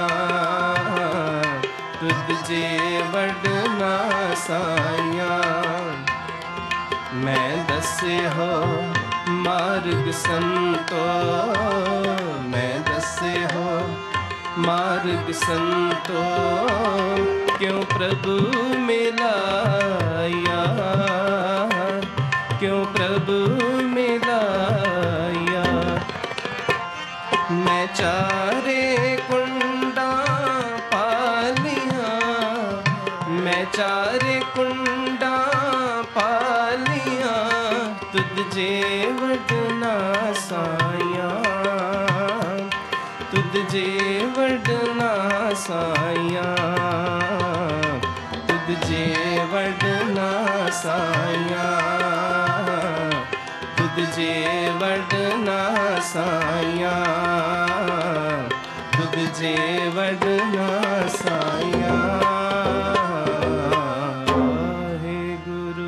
तुद जे वडना साया। मैं दसे हो मार्ग संतो, मैं दसे हो मार्ग संतो, क्यों प्रभु मिलाया, क्यों प्रभु मिलाया। मैं चारे कुंडा पालिया, मैं चारे कुंडा पालिया, तुद जे वडना साया, तुद जे वडना साया, तुद जे वडना साया, तुद जे वडना साया, तुद जे वडना साया। हे गुरु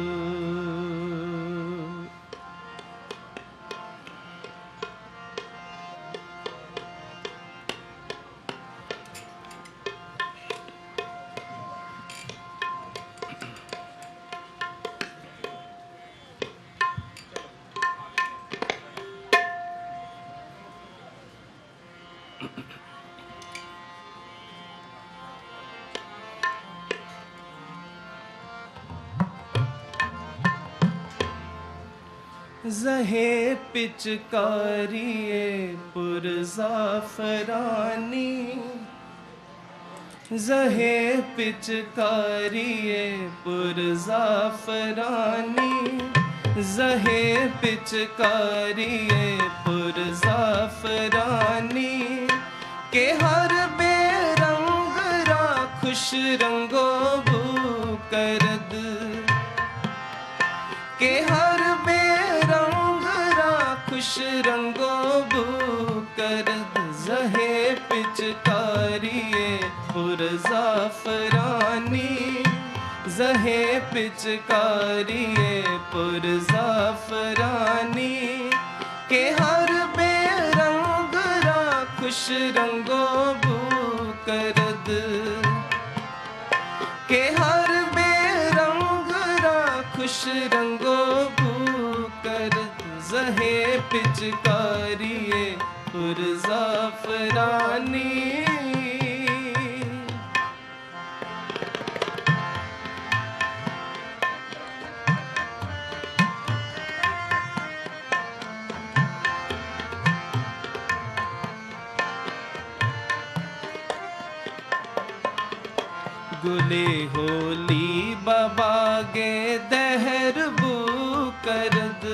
ज़हे पिचकारिए पुरज़ाफ़रानी, ज़हे पिचकारिए पुरज़ाफ़रानी, ज़हे पिचकारिए पुरज़ाफ़रानी, के हर बेरंग रा खुश रंगो बू करद, के हर बेरंग रा खुश रंगो बू करद। ज़हे पिचकारिए पुरज़ाफ़रानी, ज़हे पिचकारिए पुरज़ाफ़रानी, के हर बेरंग रा खुश रंगो बू करद, के हर बेरंग रा खुश रंगो बू करद। ज़हे पिचकारिए पुरज़ाफ़रानी, गुले होली बाबा गे दहर बू करद,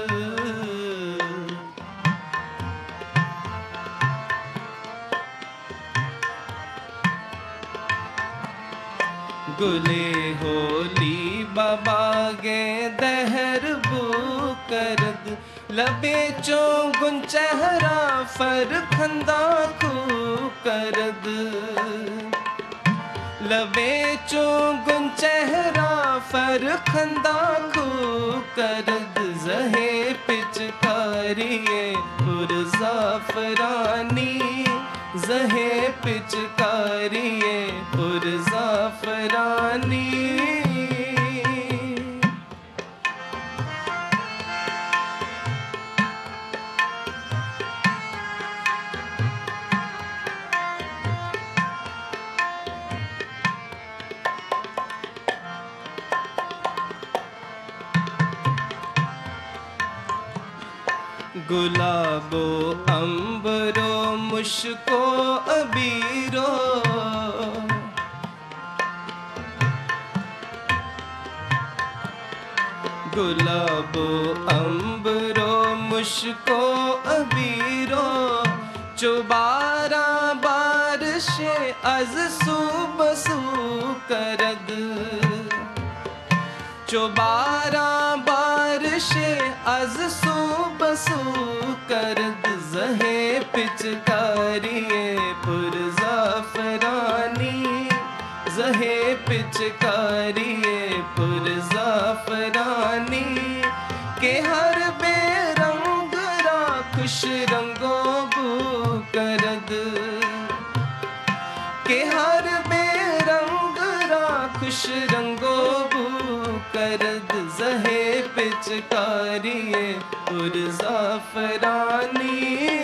गुले होली बाबा गे दहर बू करद। लबे चो गुंचहरा फर खंदा खू करद, लबे चो गुंचहरा फर खंदा खू करद। ज़हे पिचकारिए पुरज़ाफ़रानी, ज़हे पिचकारिए पुरज़ाफ़रानी, गुलाबो अंबरो मुश्को अबीरो, गुलाबो अंबरो मुश्को अबीरो, चुबारा बारिशे अज सुबसू करद, चुबारा बारिशे अज सुबसू करद। ज़हे पिचकारिए पुरज़ाफ़रानी, ज़हे पिचकारिए पुरज़ाफ़रानी, के हर बेरंग राखुश रंगो बू करद के हर बेरंग राखुश रंगो बू करद जहे पिचकारिये उर जाफरानी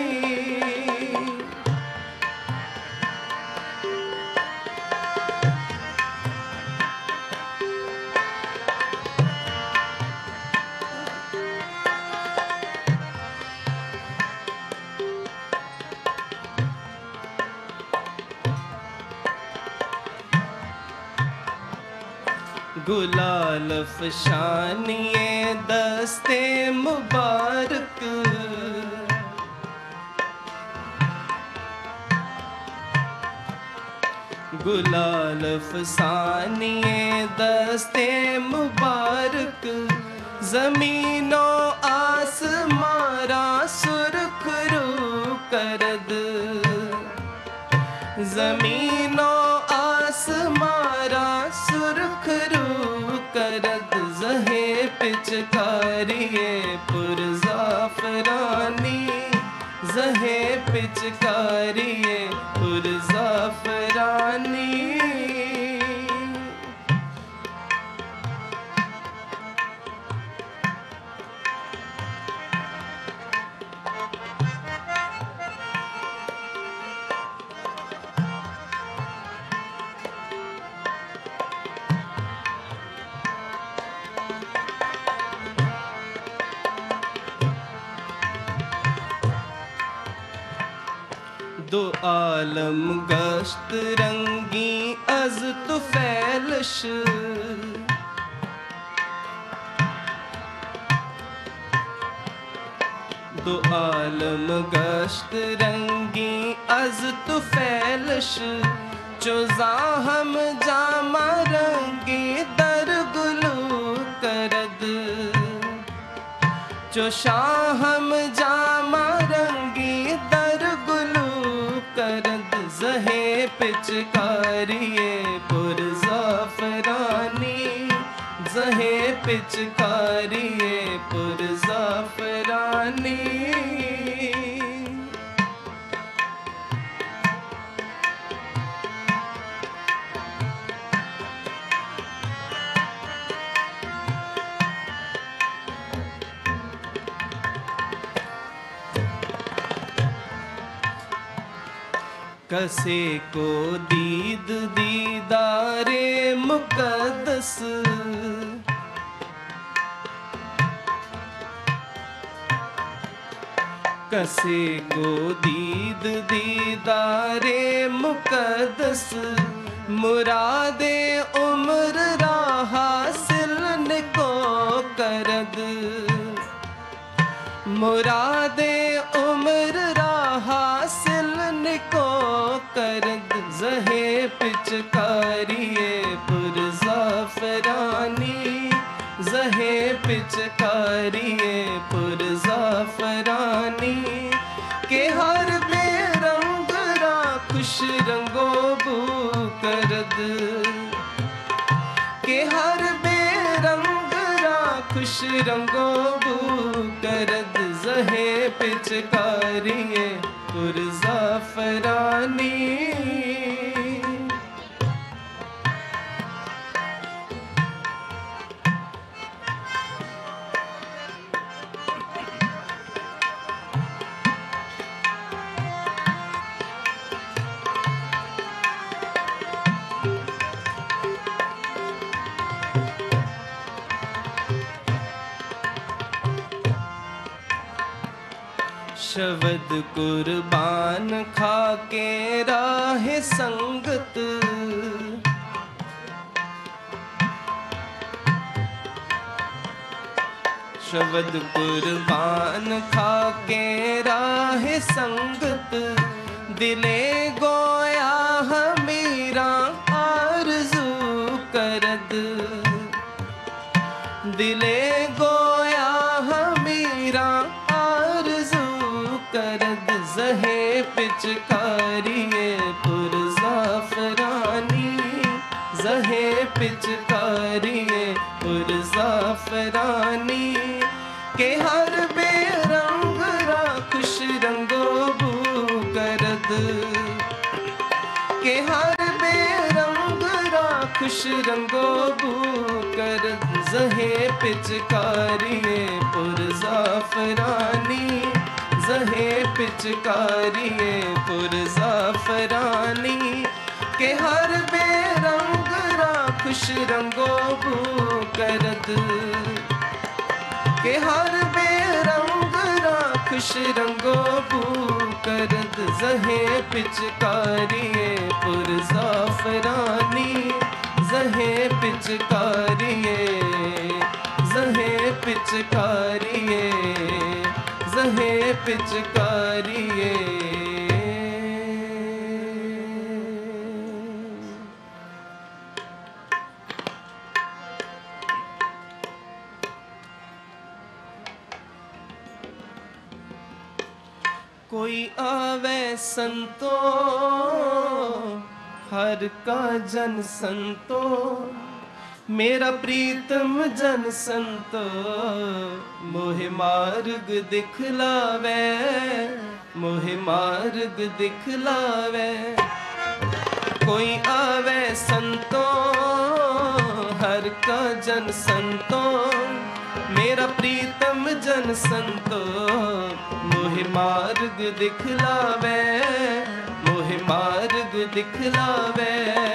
गुलाल फशानिए दस्ते मुबारक गुलाल फसानिए दस्ते मुबारक जमीनो आसमारा सुरख रू करद जमीनो आसमारा सुरख रू करद जहे पिचकारिये पुरजाफरानी जहे पिचकारिये पुरजाफरानी दो आलम गश्त रंगी अज तुफैलश दो आलम गश्त रंगी अज तुफैलश चोजा हम जामा रंगी दर गुलू करद जो शाहम जामा रंगी दर गुलू करद जहे पिचकारिये पुरजाफरानी जहे पिचकारिये पुरजाफरानी कसे को दीद दीदारे मुकद्दस कसे को दीद दीदारे मुकद्दस मुरादे उम्र राहा सिलन को करद मुरादे उम्र राहा सिलन को करद जहे पिचकारिये पुरजाफरानी जहे पिचकारिये पुरजाफरानी के हर बेरंग राखुश रंगो बू करद के हर बेरंग राखुश रंगो बू करद जहे पिचकारिये पुरजाफरानी शबद कुर्बान खाके राह संगत शबद कुर्बान खाके राह संगत दिले गोया हमीरा आरज़ू करद दिले गोया हमीरा आरज़ू करद जहे पिचकारिये पुरजाफरानी जहे पिचकारिये पुरजाफरानी खुश रंगो बू कर जहे पिचकारिए पुरजाफरानी जहे पिचकारिए पुरजाफरानी के हर बेरंग रा खुश रंगो बू करद के हर बेरंग रा खुश रंगो बू करद जहे पिचकारिए पुरजाफरानी जहे पिचकारिए जहे पिचकारिए जहे पिचकारिए कोई आवे संतो हर का जन संतो मेरा प्रीतम जन संतो मोहे मार्ग दिखलावे मोहे मार्ग दिखलावे कोई आवे संतो हर का जन संतो मेरा प्रीतम जन संतो मोहे मार्ग दिखलावे मोहे मार्ग दिखलावे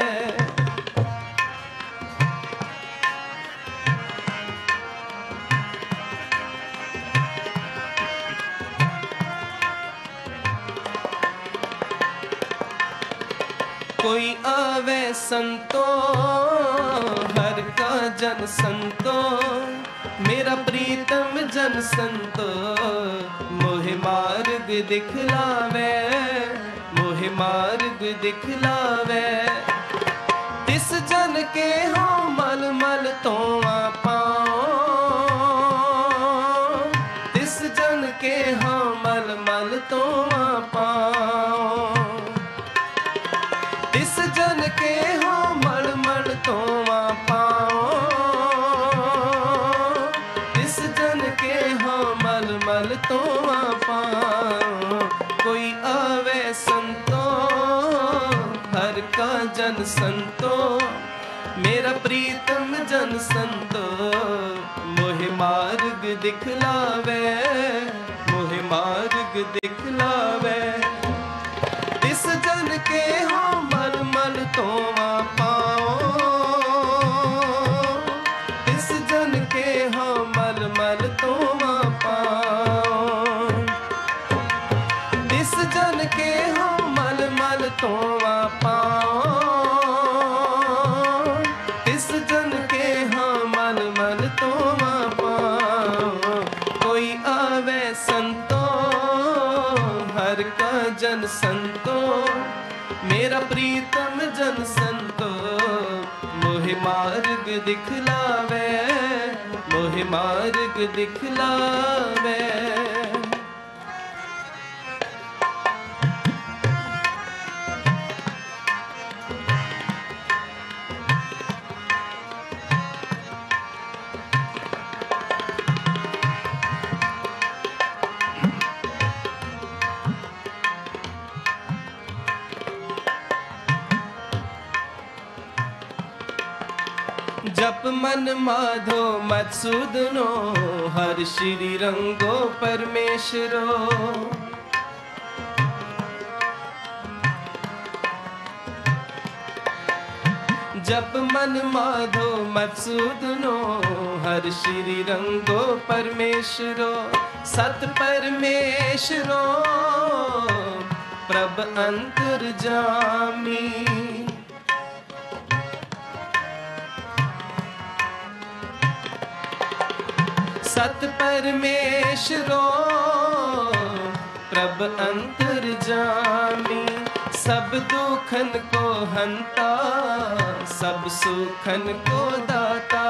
कोई आवे संतो हर का जन संतो मेरा प्रीतम जन संतो मोहे मार्ग दिखलावे मोहे मार्ग दिखलावे तिस जन के हो मल मल तो पाओ तिस जन के हो मल मल तो पाओ तिस जन के हो मल मल तो पाओ तिस जन के हो मल मल तो पाओ कोई आवे संतो हर का जन संतो मेरा प्रीतम जन संतो मोहे मार्ग दिखलावे मोहे मार्ग दिखलावे तिस जन के हो मल मल तो पाओ तिस जन के हो मल मल तो पाओ तिस जन के हो मल मल तो पाओ तिस जन के हो मल मल तो पाओ कोई आवे संतो हर का जन संतो मेरा प्रीतम जन संतो मोहे मार्ग दिखलावे मोहे मार्ग दिखलावे जप मन माधो मत्सूदनो हर श्री रंगो परमेश्वरो जप मन माधो मत्सूदनो हर श्री रंगो परमेश्वरो सत परमेश्वरो प्रभ अंतर्जामी सत परमेश्वरो प्रभ अंतर्जामी सब दुखन को हंता सब सुखन को दाता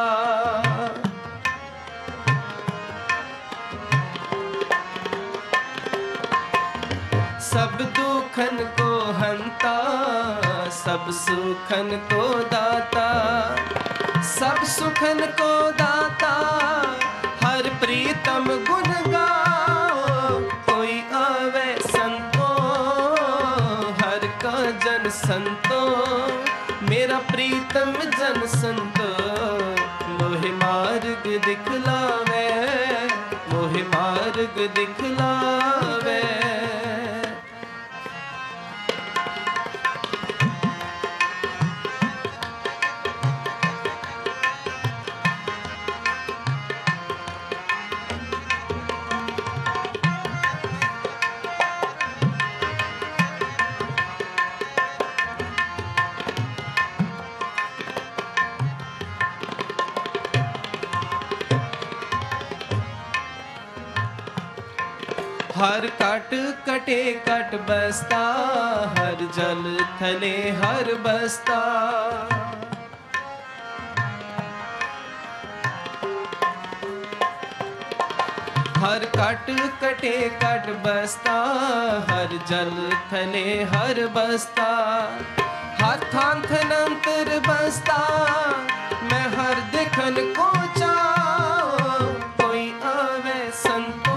सब दुखन को हंता सब सुखन को दाता सब सुखन को दाता हर प्रीतम गुण गाओ कोई आवे संतो हर का जन संतो मेरा प्रीत प्रीतम जन संतो मोहि मार्ग दिखलावे मोहि मार्ग दिखलावे। हर काट कटे कट बसता हर जल थले हर बसता। हर काट कटे कट बसता हर जल थले हर बसता। हाथां थनंतर बसता मैं हर देखन को चाओ कोई आवे संतो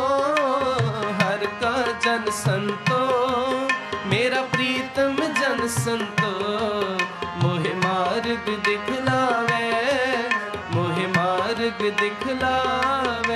जन संतो मेरा प्रीतम जन संतो मोहि मार्ग दिखलावे मोहि मार्ग दिखलावे।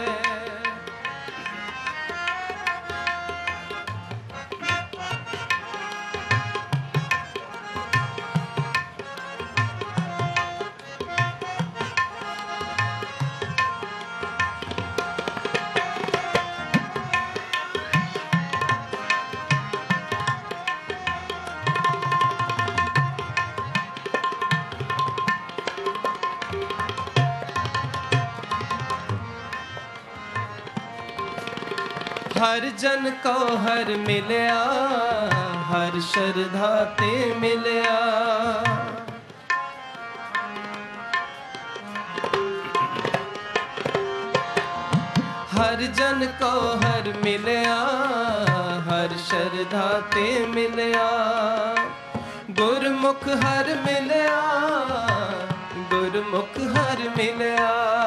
हर जन को हर मिलया हर श्रद्धा ते मिलया। हर जन को हर मिलया हर श्रद्धा ते मिलया। गुरमुख हर मिलया गुरमुख हर मिलया।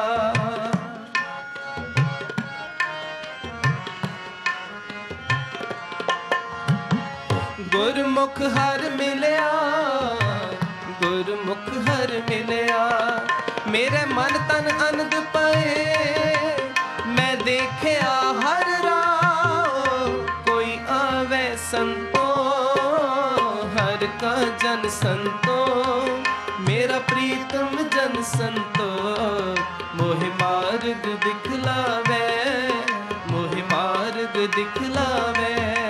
गुरमुख हर मिलया गुरमुख हर मिलया। मेरे मन तन आनंद पाए मैं देखया हर राह कोई आवे संतो हर का जन संतो मेरा प्रीतम जन संतो मोहि मार्ग दिखलावे मोहि मार्ग दिखलावे।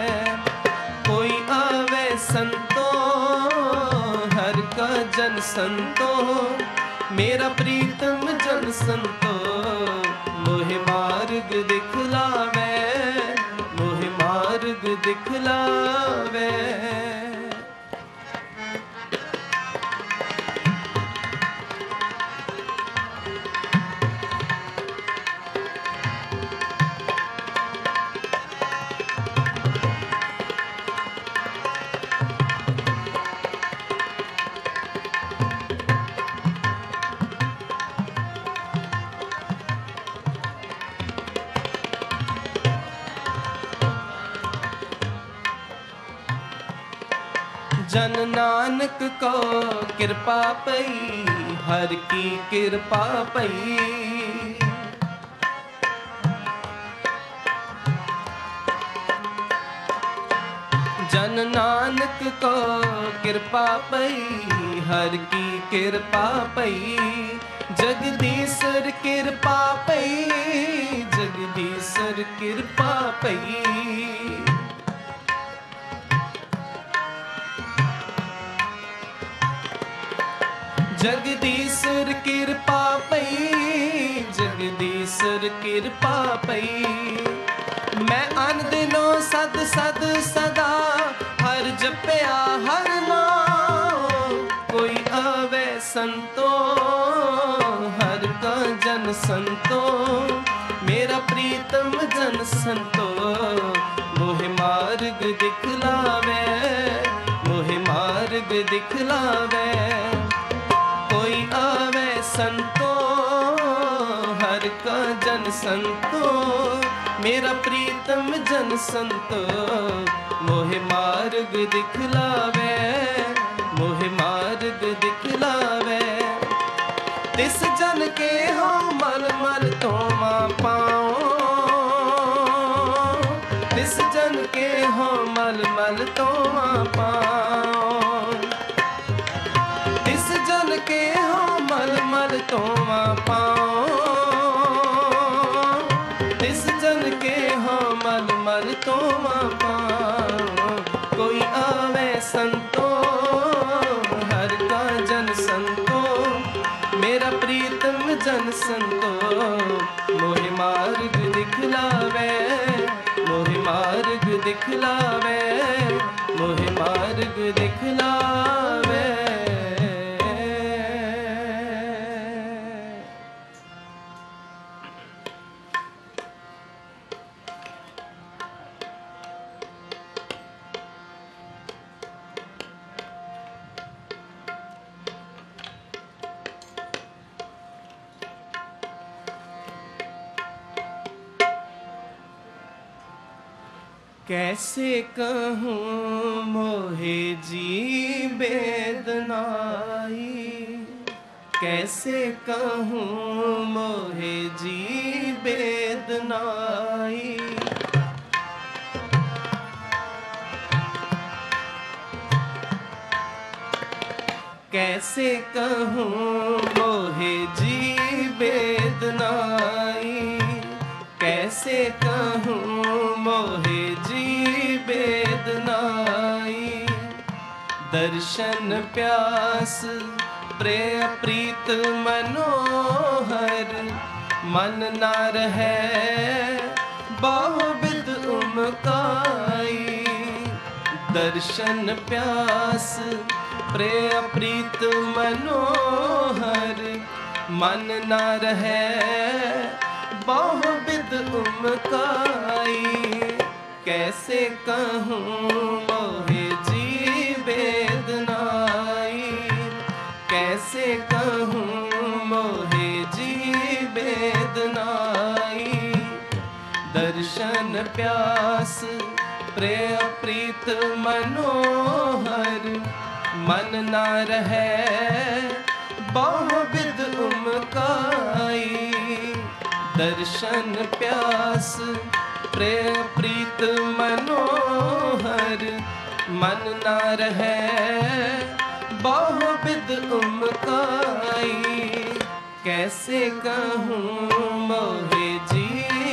संतो हर का जन संतो मेरा प्रीतम जन संतो मोहि मार्ग दिखलावे मोहि मार्ग दिखलावे। जन नानक को कृपा पई हर की कृपा पई। जन नानक को कृपा पई हर की कृपा पई। जगदीश्वर कृपा पई जगदीश्वर कृपा पई। जगदीश्वर कृपा पई जगदीश्वर कृपा पई। मैं अन दिनों सद सद सदा हर जपया हर नाम कोई आवे संतो हर का जन संतो मेरा प्रीतम जन संतो मोहि मार्ग दिखलावे मोहि मार्ग दिखलावे। कोई आवे संतो हर का जन संतो मेरा प्रीतम जन संतो मोहि मार्ग दिखलावे मोहि मार्ग दिखलावे। तिस जन के हो मल मल तोमा पाओ, तिस जन के हो मल मल तोमा पाओ, तिस जन के हो मल मल तोमा पाओ, तिस जन के हो मल मल तोमा पाओ। कोई आवे संतो हर का जन संतो, मेरा प्रीतम जन संतो, मोहि मार्ग दिखलावे, मोहि मार्ग दिखलावे, मोहि मार्ग दिखलावे। कैसे कहूँ मोहे जी बेदनाई, कैसे कहूँ मोहे जी बेदनाई। कैसे कहूँ मोहे जी बेदनाई, कैसे कहूँ मोहे जी बेदनाई। दर्शन प्यास प्रेय प्रीत मनोहर, मन ना रहे बहुविध उमकाई। दर्शन प्यास प्रेय प्रीत मनोहर, मन ना रहे बहुविध उमकाई। कैसे कहूँ मोहे जी बेदनाई, कैसे कहूँ मोहे जी बेदनाई। दर्शन प्यास प्रेय प्रीत मनोहर, मन ना रहे बहुविध उमकाई। दर्शन प्यास प्रेय प्रीत मनोहर, मन ना रहे बहुविध उमकाई। कैसे कहूँ मोहे जी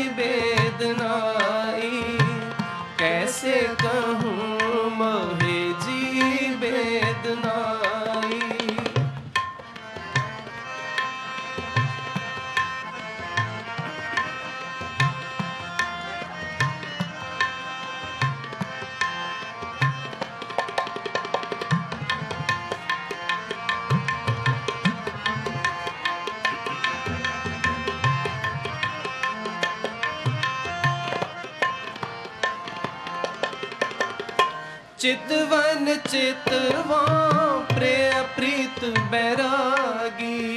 बेदनाई, कैसे कहूँ मोहे जी बेदनाई। चितवन चितवा प्रेय प्रीत बैरागी,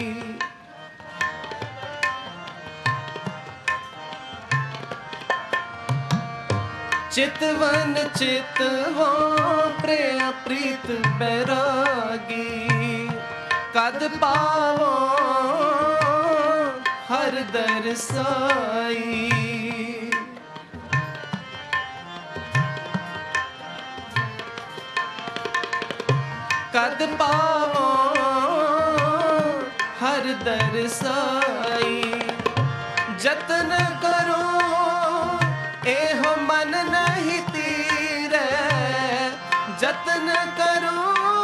चितवन चितवा प्रेय प्रीत बैरागी। कद पावो हर दरसाई, कद पावो हर दरसाई। जतन करो एहो मन नहीं तीरे, जतन करो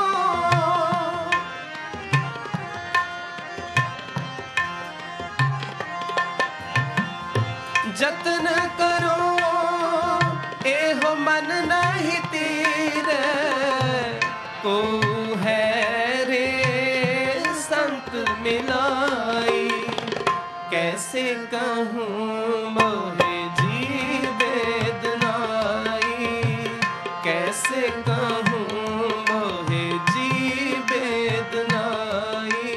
जतन करो एहो मन नहीं तीरे। को है रे संत मिलाई, कैसे कहूँ मोहे जी बेदनाई, कैसे कहूँ मोहे जी बेदनाई।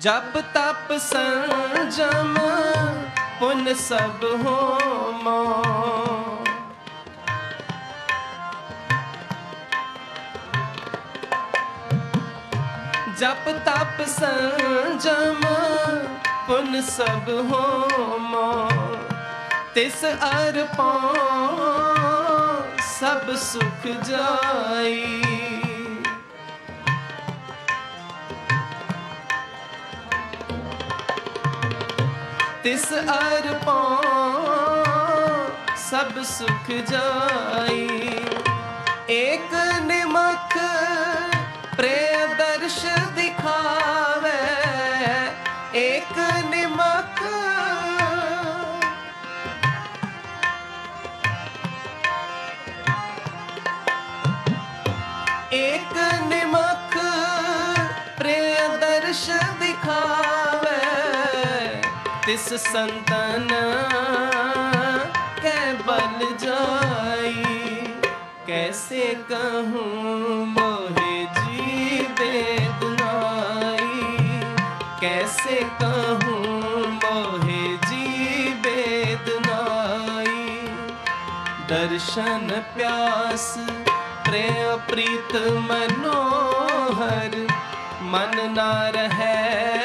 जप तप संजम पुन सब होमो। जप तप संजम पुन सब होमो। तिस अर्पो सब सुख जाई। तिस अर्पो सब सुख जाई। एक निमख प्रियदर्श दिखावे। एक निमख एक निमख प्रियदर्श दिखावे। तिस संतन कै बल जाई। कैसे कहूँ मोहे जी वेदनाई। कैसे कहूँ मोहे जी वेदनाई। दर्शन प्यास प्रेय प्रीत मनोहर। मन ना रहे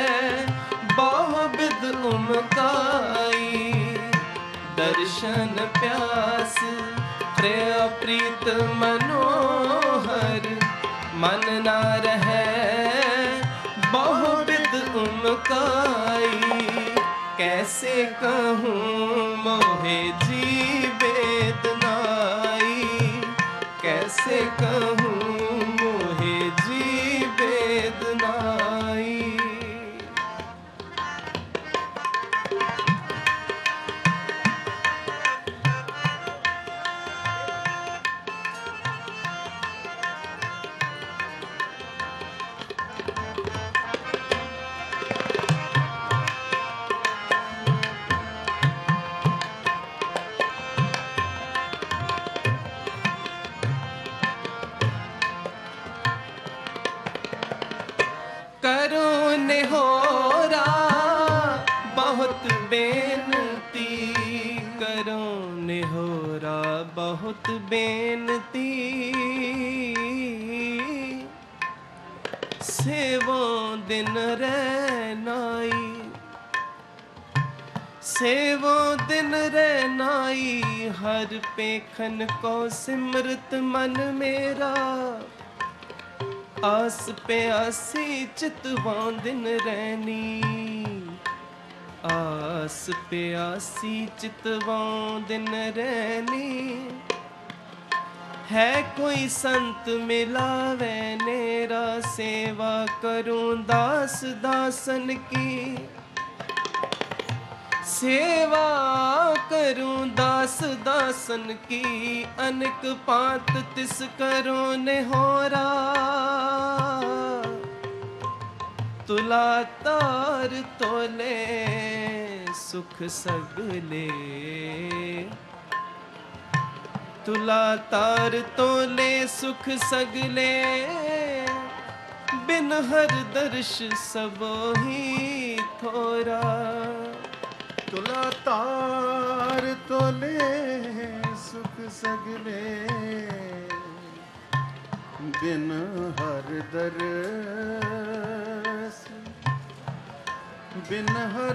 बहुविध उमकाई। दर्शन प्यास प्रेय प्रीत मनोहर। मन ना रहे बहुविध उमकाई। कैसे कहूँ मोहे जी वेदनाई। कैसे कहूँ मोहे जी वेदनाई। करो निहोरा बहुत बेनती। करो निहोरा बहुत बेनती। सेवो दिन रहनाई। सेवो दिन रहनाई। हर पेखन को सिमरत मन मेरा। आस पे आसी चितवां दिन रहनी। आस पे आसी चितवां दिन रहनी। है कोई संत मिलावे नेरा। सेवा करूं दास दासन की। सेवा करूं दास दासन की। अनक पात तिस करो निहोरा। तुला तार तोले सुख सगले। तुला तार तोले सुख सगले। बिन हर दर्श सबो ही थोरा। तुला तार तोले सुख सगले। बिन हर दर्श बिन हर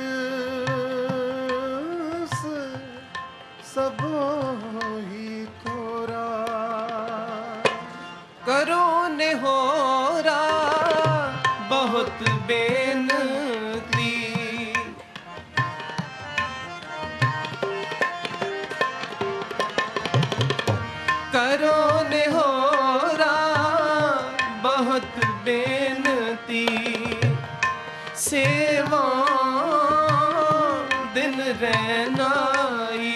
दर्श सब ही थोरा। करो निहोरा बहुत बेनती। करो निहोरा बहुत बेनती। सेवा दिन रहनाई।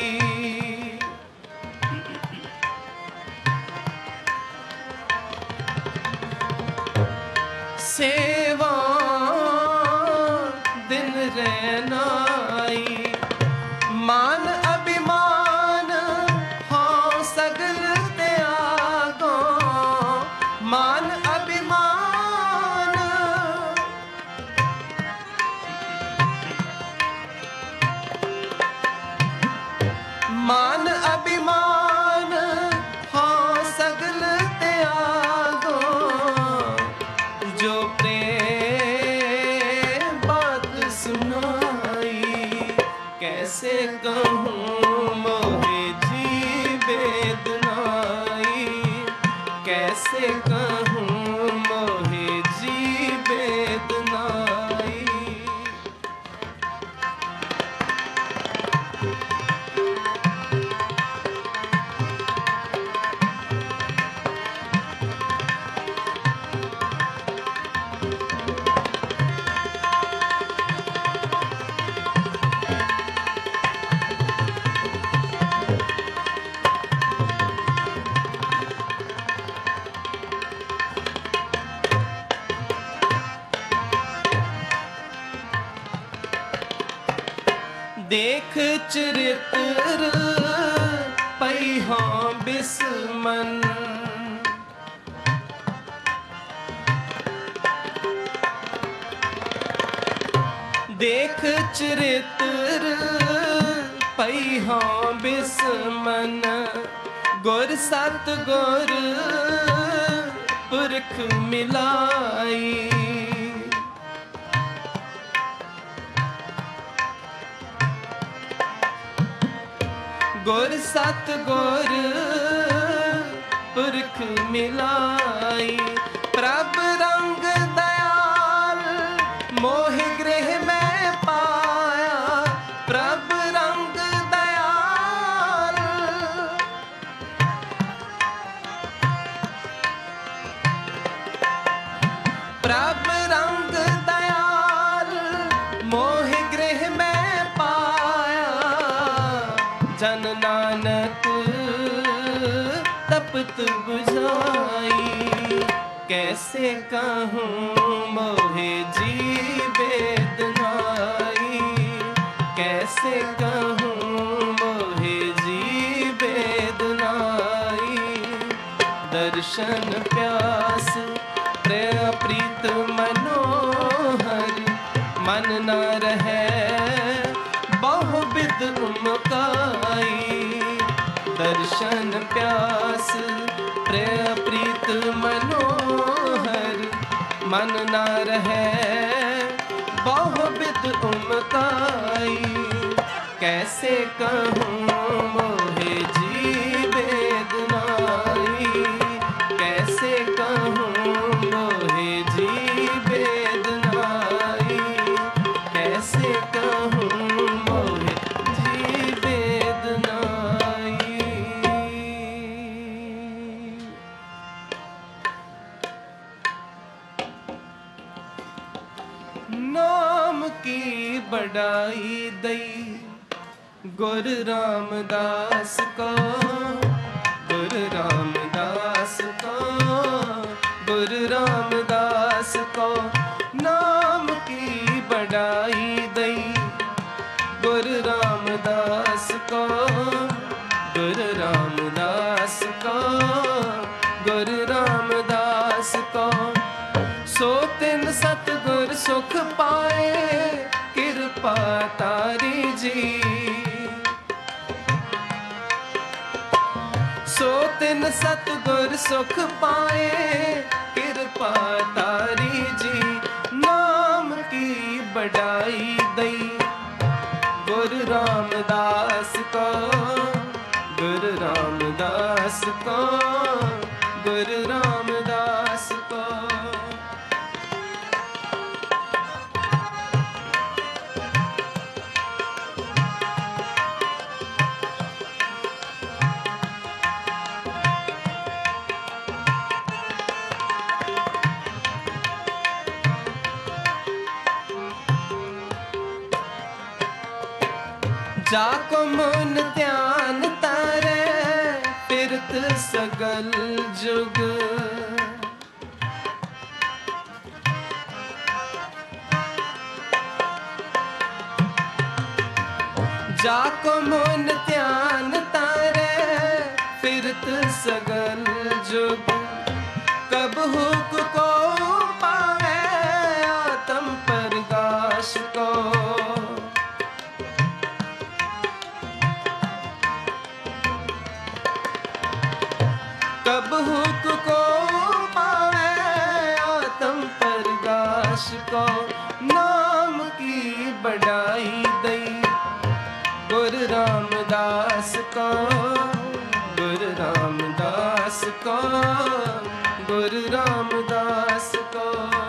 वेदनाई, कैसे कहूँ मोहे जी वेदनाई। देख चरित्र पई हों बिस्मन, देख चरित्र पई हों बिस्मन, गुर सत गुर पुरख मिलाई। गुर सत गुर पुरख मिलाई, प्रभ रंग दयाल मोह गृह में पाया, प्रभ रंग दयाल, प्रभ रंग दयाल मोह गृह में पाया, जन नानक तपत बुझाई, कैसे कहूँ मोहे जी वेदनाई, कैसे कहूँ मोहे जी वेदनाई। दर्शन प्यास प्रिय प्रीत मनोहर, मन न रहे बहुविध उमकाई। दर्शन प्यास प्रिय प्रीत मनोहर, मन न रहे बहुविध उमकाई। कैसे कहूँ मोहे जी वेदनाई, कैसे कहूँ मोहे जी वेदनाई, कैसे कहूँ मोहे जी वेदनाई। नाम की बड़ाई दई गुर रामदास को, गुर रामदास को, गुर रामदास को। नाम की बड़ाई दई गुर रामदास को, गुर रामदास को, गुर रामदास को। सो तिन सतगुर सुख पाए कृपा तारी जी, सो तिन सतगुर सुख पाए कृपा तारी जी। नाम की बड़ाई दई गुर रामदास को, गुर रामदास को, गुर रामदास को। जाको मन ध्यान तारे फिरत सगल जुग, जाको मन ध्यान तारे फिरत सगल जुग। कब हुक को पावे आत्म प्रकाश को, कब हुक को पावे आत्म प्रकाश को। नाम की बड़ाई दई गुर राम को, गुरु रामदास को।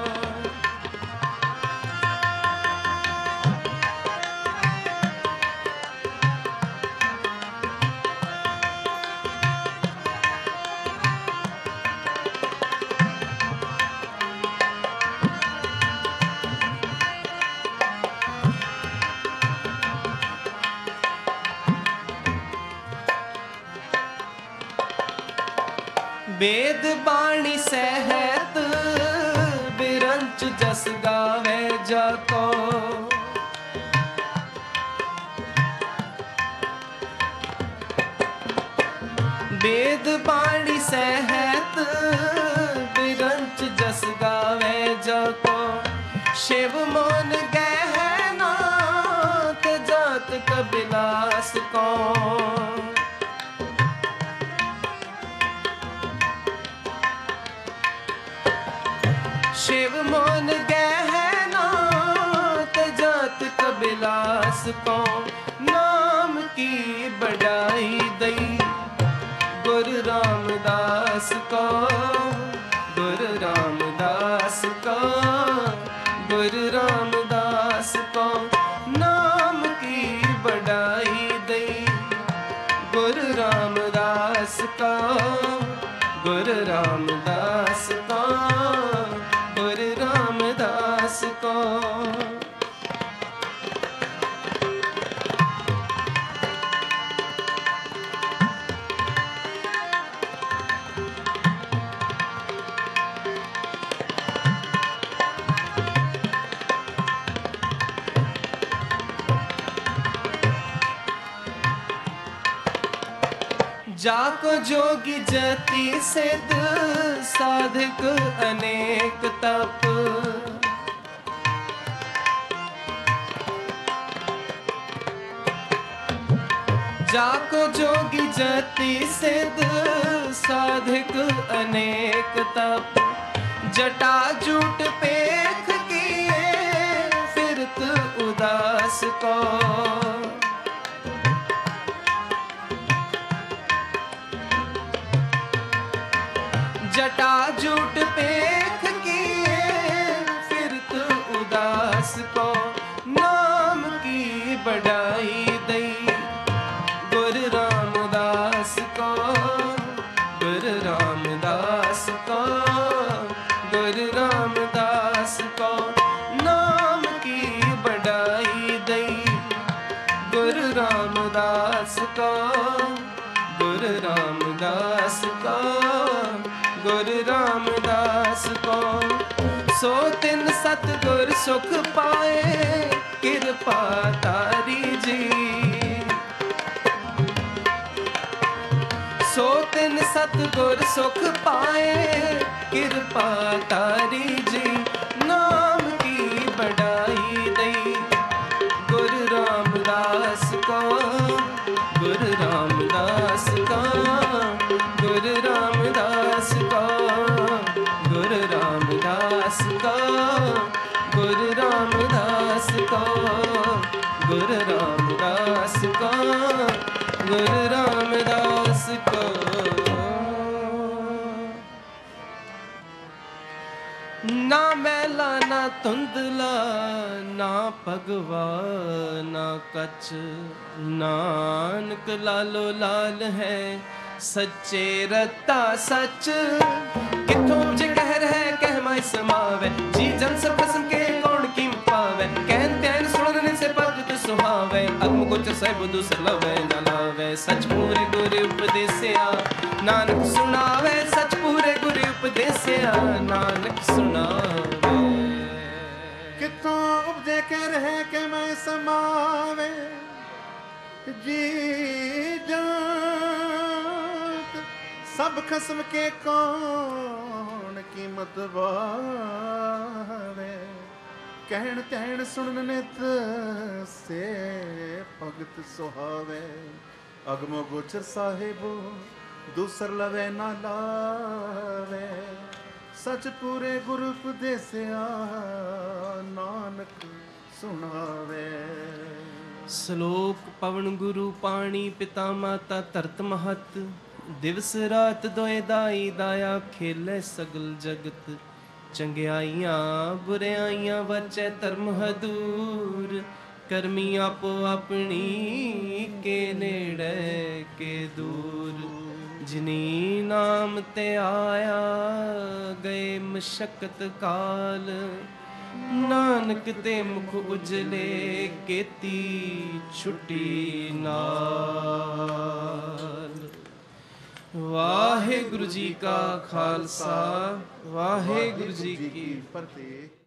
वेद बाणी सहत बिरंच जस गावे जाको। वेद बाणी सहत बिरंच जस गावे जाको। शिव मोन गहना ते जात कबिलास को। शिव मोन गहना ते जात कबिलास को। नाम की बढ़ाई दई गुरु रामदास को, गुरु रामदास को, गुरु रामदास को। नाम की बढ़ाई दई गुरु रामदास को, गुरु रामदास को, गुरु रामदास को। जाको जोगी जति सिद्ध साधक अनेक तप। जाको जोगी जति सिद्ध साधक अनेक तप। जटा जूट पेख किए फिरत उदास को। जटा जूट पेख किए फिरत उदास को। नाम की बढ़ाई दई गुरु रामदास को, गुरु रामदास को, गुरु रामदास को। नाम की बढ़ाई दई गुरु रामदास को, गुरु रामदास को, गुरु रामदास को। सो तिन सतगुर सुख पाए कृपा तारी जी। सो तिन सतगुर सुख पाए कृपा तारी जी। नाम की बढ़ाई दई गुरु रामदास को, गुरु रामदास को, गुरु रामदास को, गुरु रामदास को, गुरु रामदास को, गुरु रामदास को, गुरु रामदास को। ना मैला ना धुंधला ना भगवा ना कच। नानक लालो लाल है सच्चे रता सच। किथों जे कहर है कह माय समावे। जी जन सब कसम के कौन कीम पावे। कहन त्यान सुनने से पद सुहावे। अगम कुछ सब दूसर लवे न लावे। सच पूरे गुरु उपदेसिया नानक सुनावे। सच पूरे गुरु उपदेसिया नानक सुनावे। किथों उपजे के रहे के मैं समावे। जी जात सब खस्म के कौन कीमत बावे। कहन तहन सुन नित से भगत सुहावे। अगमो गोचर साहिबो दूसर लवे ना लावे। सच पूरे गुरु उपदेसिया नानक सुनावे। ਸ਼ਲੋਕ ਪਵਨ ਗੁਰੂ ਪਾਣੀ ਪਿਤਾ ਮਾਤਾ ਧਰਤ ਮਹਤ ਦਿਵਸ ਰਾਤ ਦੋਏ ਦਾਈ ਦਾਇਆ ਖੇਲੇ ਸਗਲ ਜਗਤ ਚੰਗਿਆਈਆਂ ਬੁਰਿਆਈਆਂ ਵਚੈ ਧਰਮ ਹਦੂਰ ਕਰਮੀ ਆਪੋ ਆਪਣੀ ਕੇ ਨੇੜੇ ਕੇ ਦੂਰ ਜਿਨੀ ਨਾਮ ਤੇ ਆਇਆ ਗਏ ਮਸ਼ਕਤ ਕਾਲ ਨਾਨਕ ਤੇ ਮੁਖ ਉਜਲੇ ਕੀਤੀ ਛੁੱਟੀ ਨਾਲ। ਵਾਹਿਗੁਰੂ ਜੀ ਕਾ ਖਾਲਸਾ ਵਾਹਿਗੁਰੂ ਜੀ ਕੀ ਫਤਿਹ।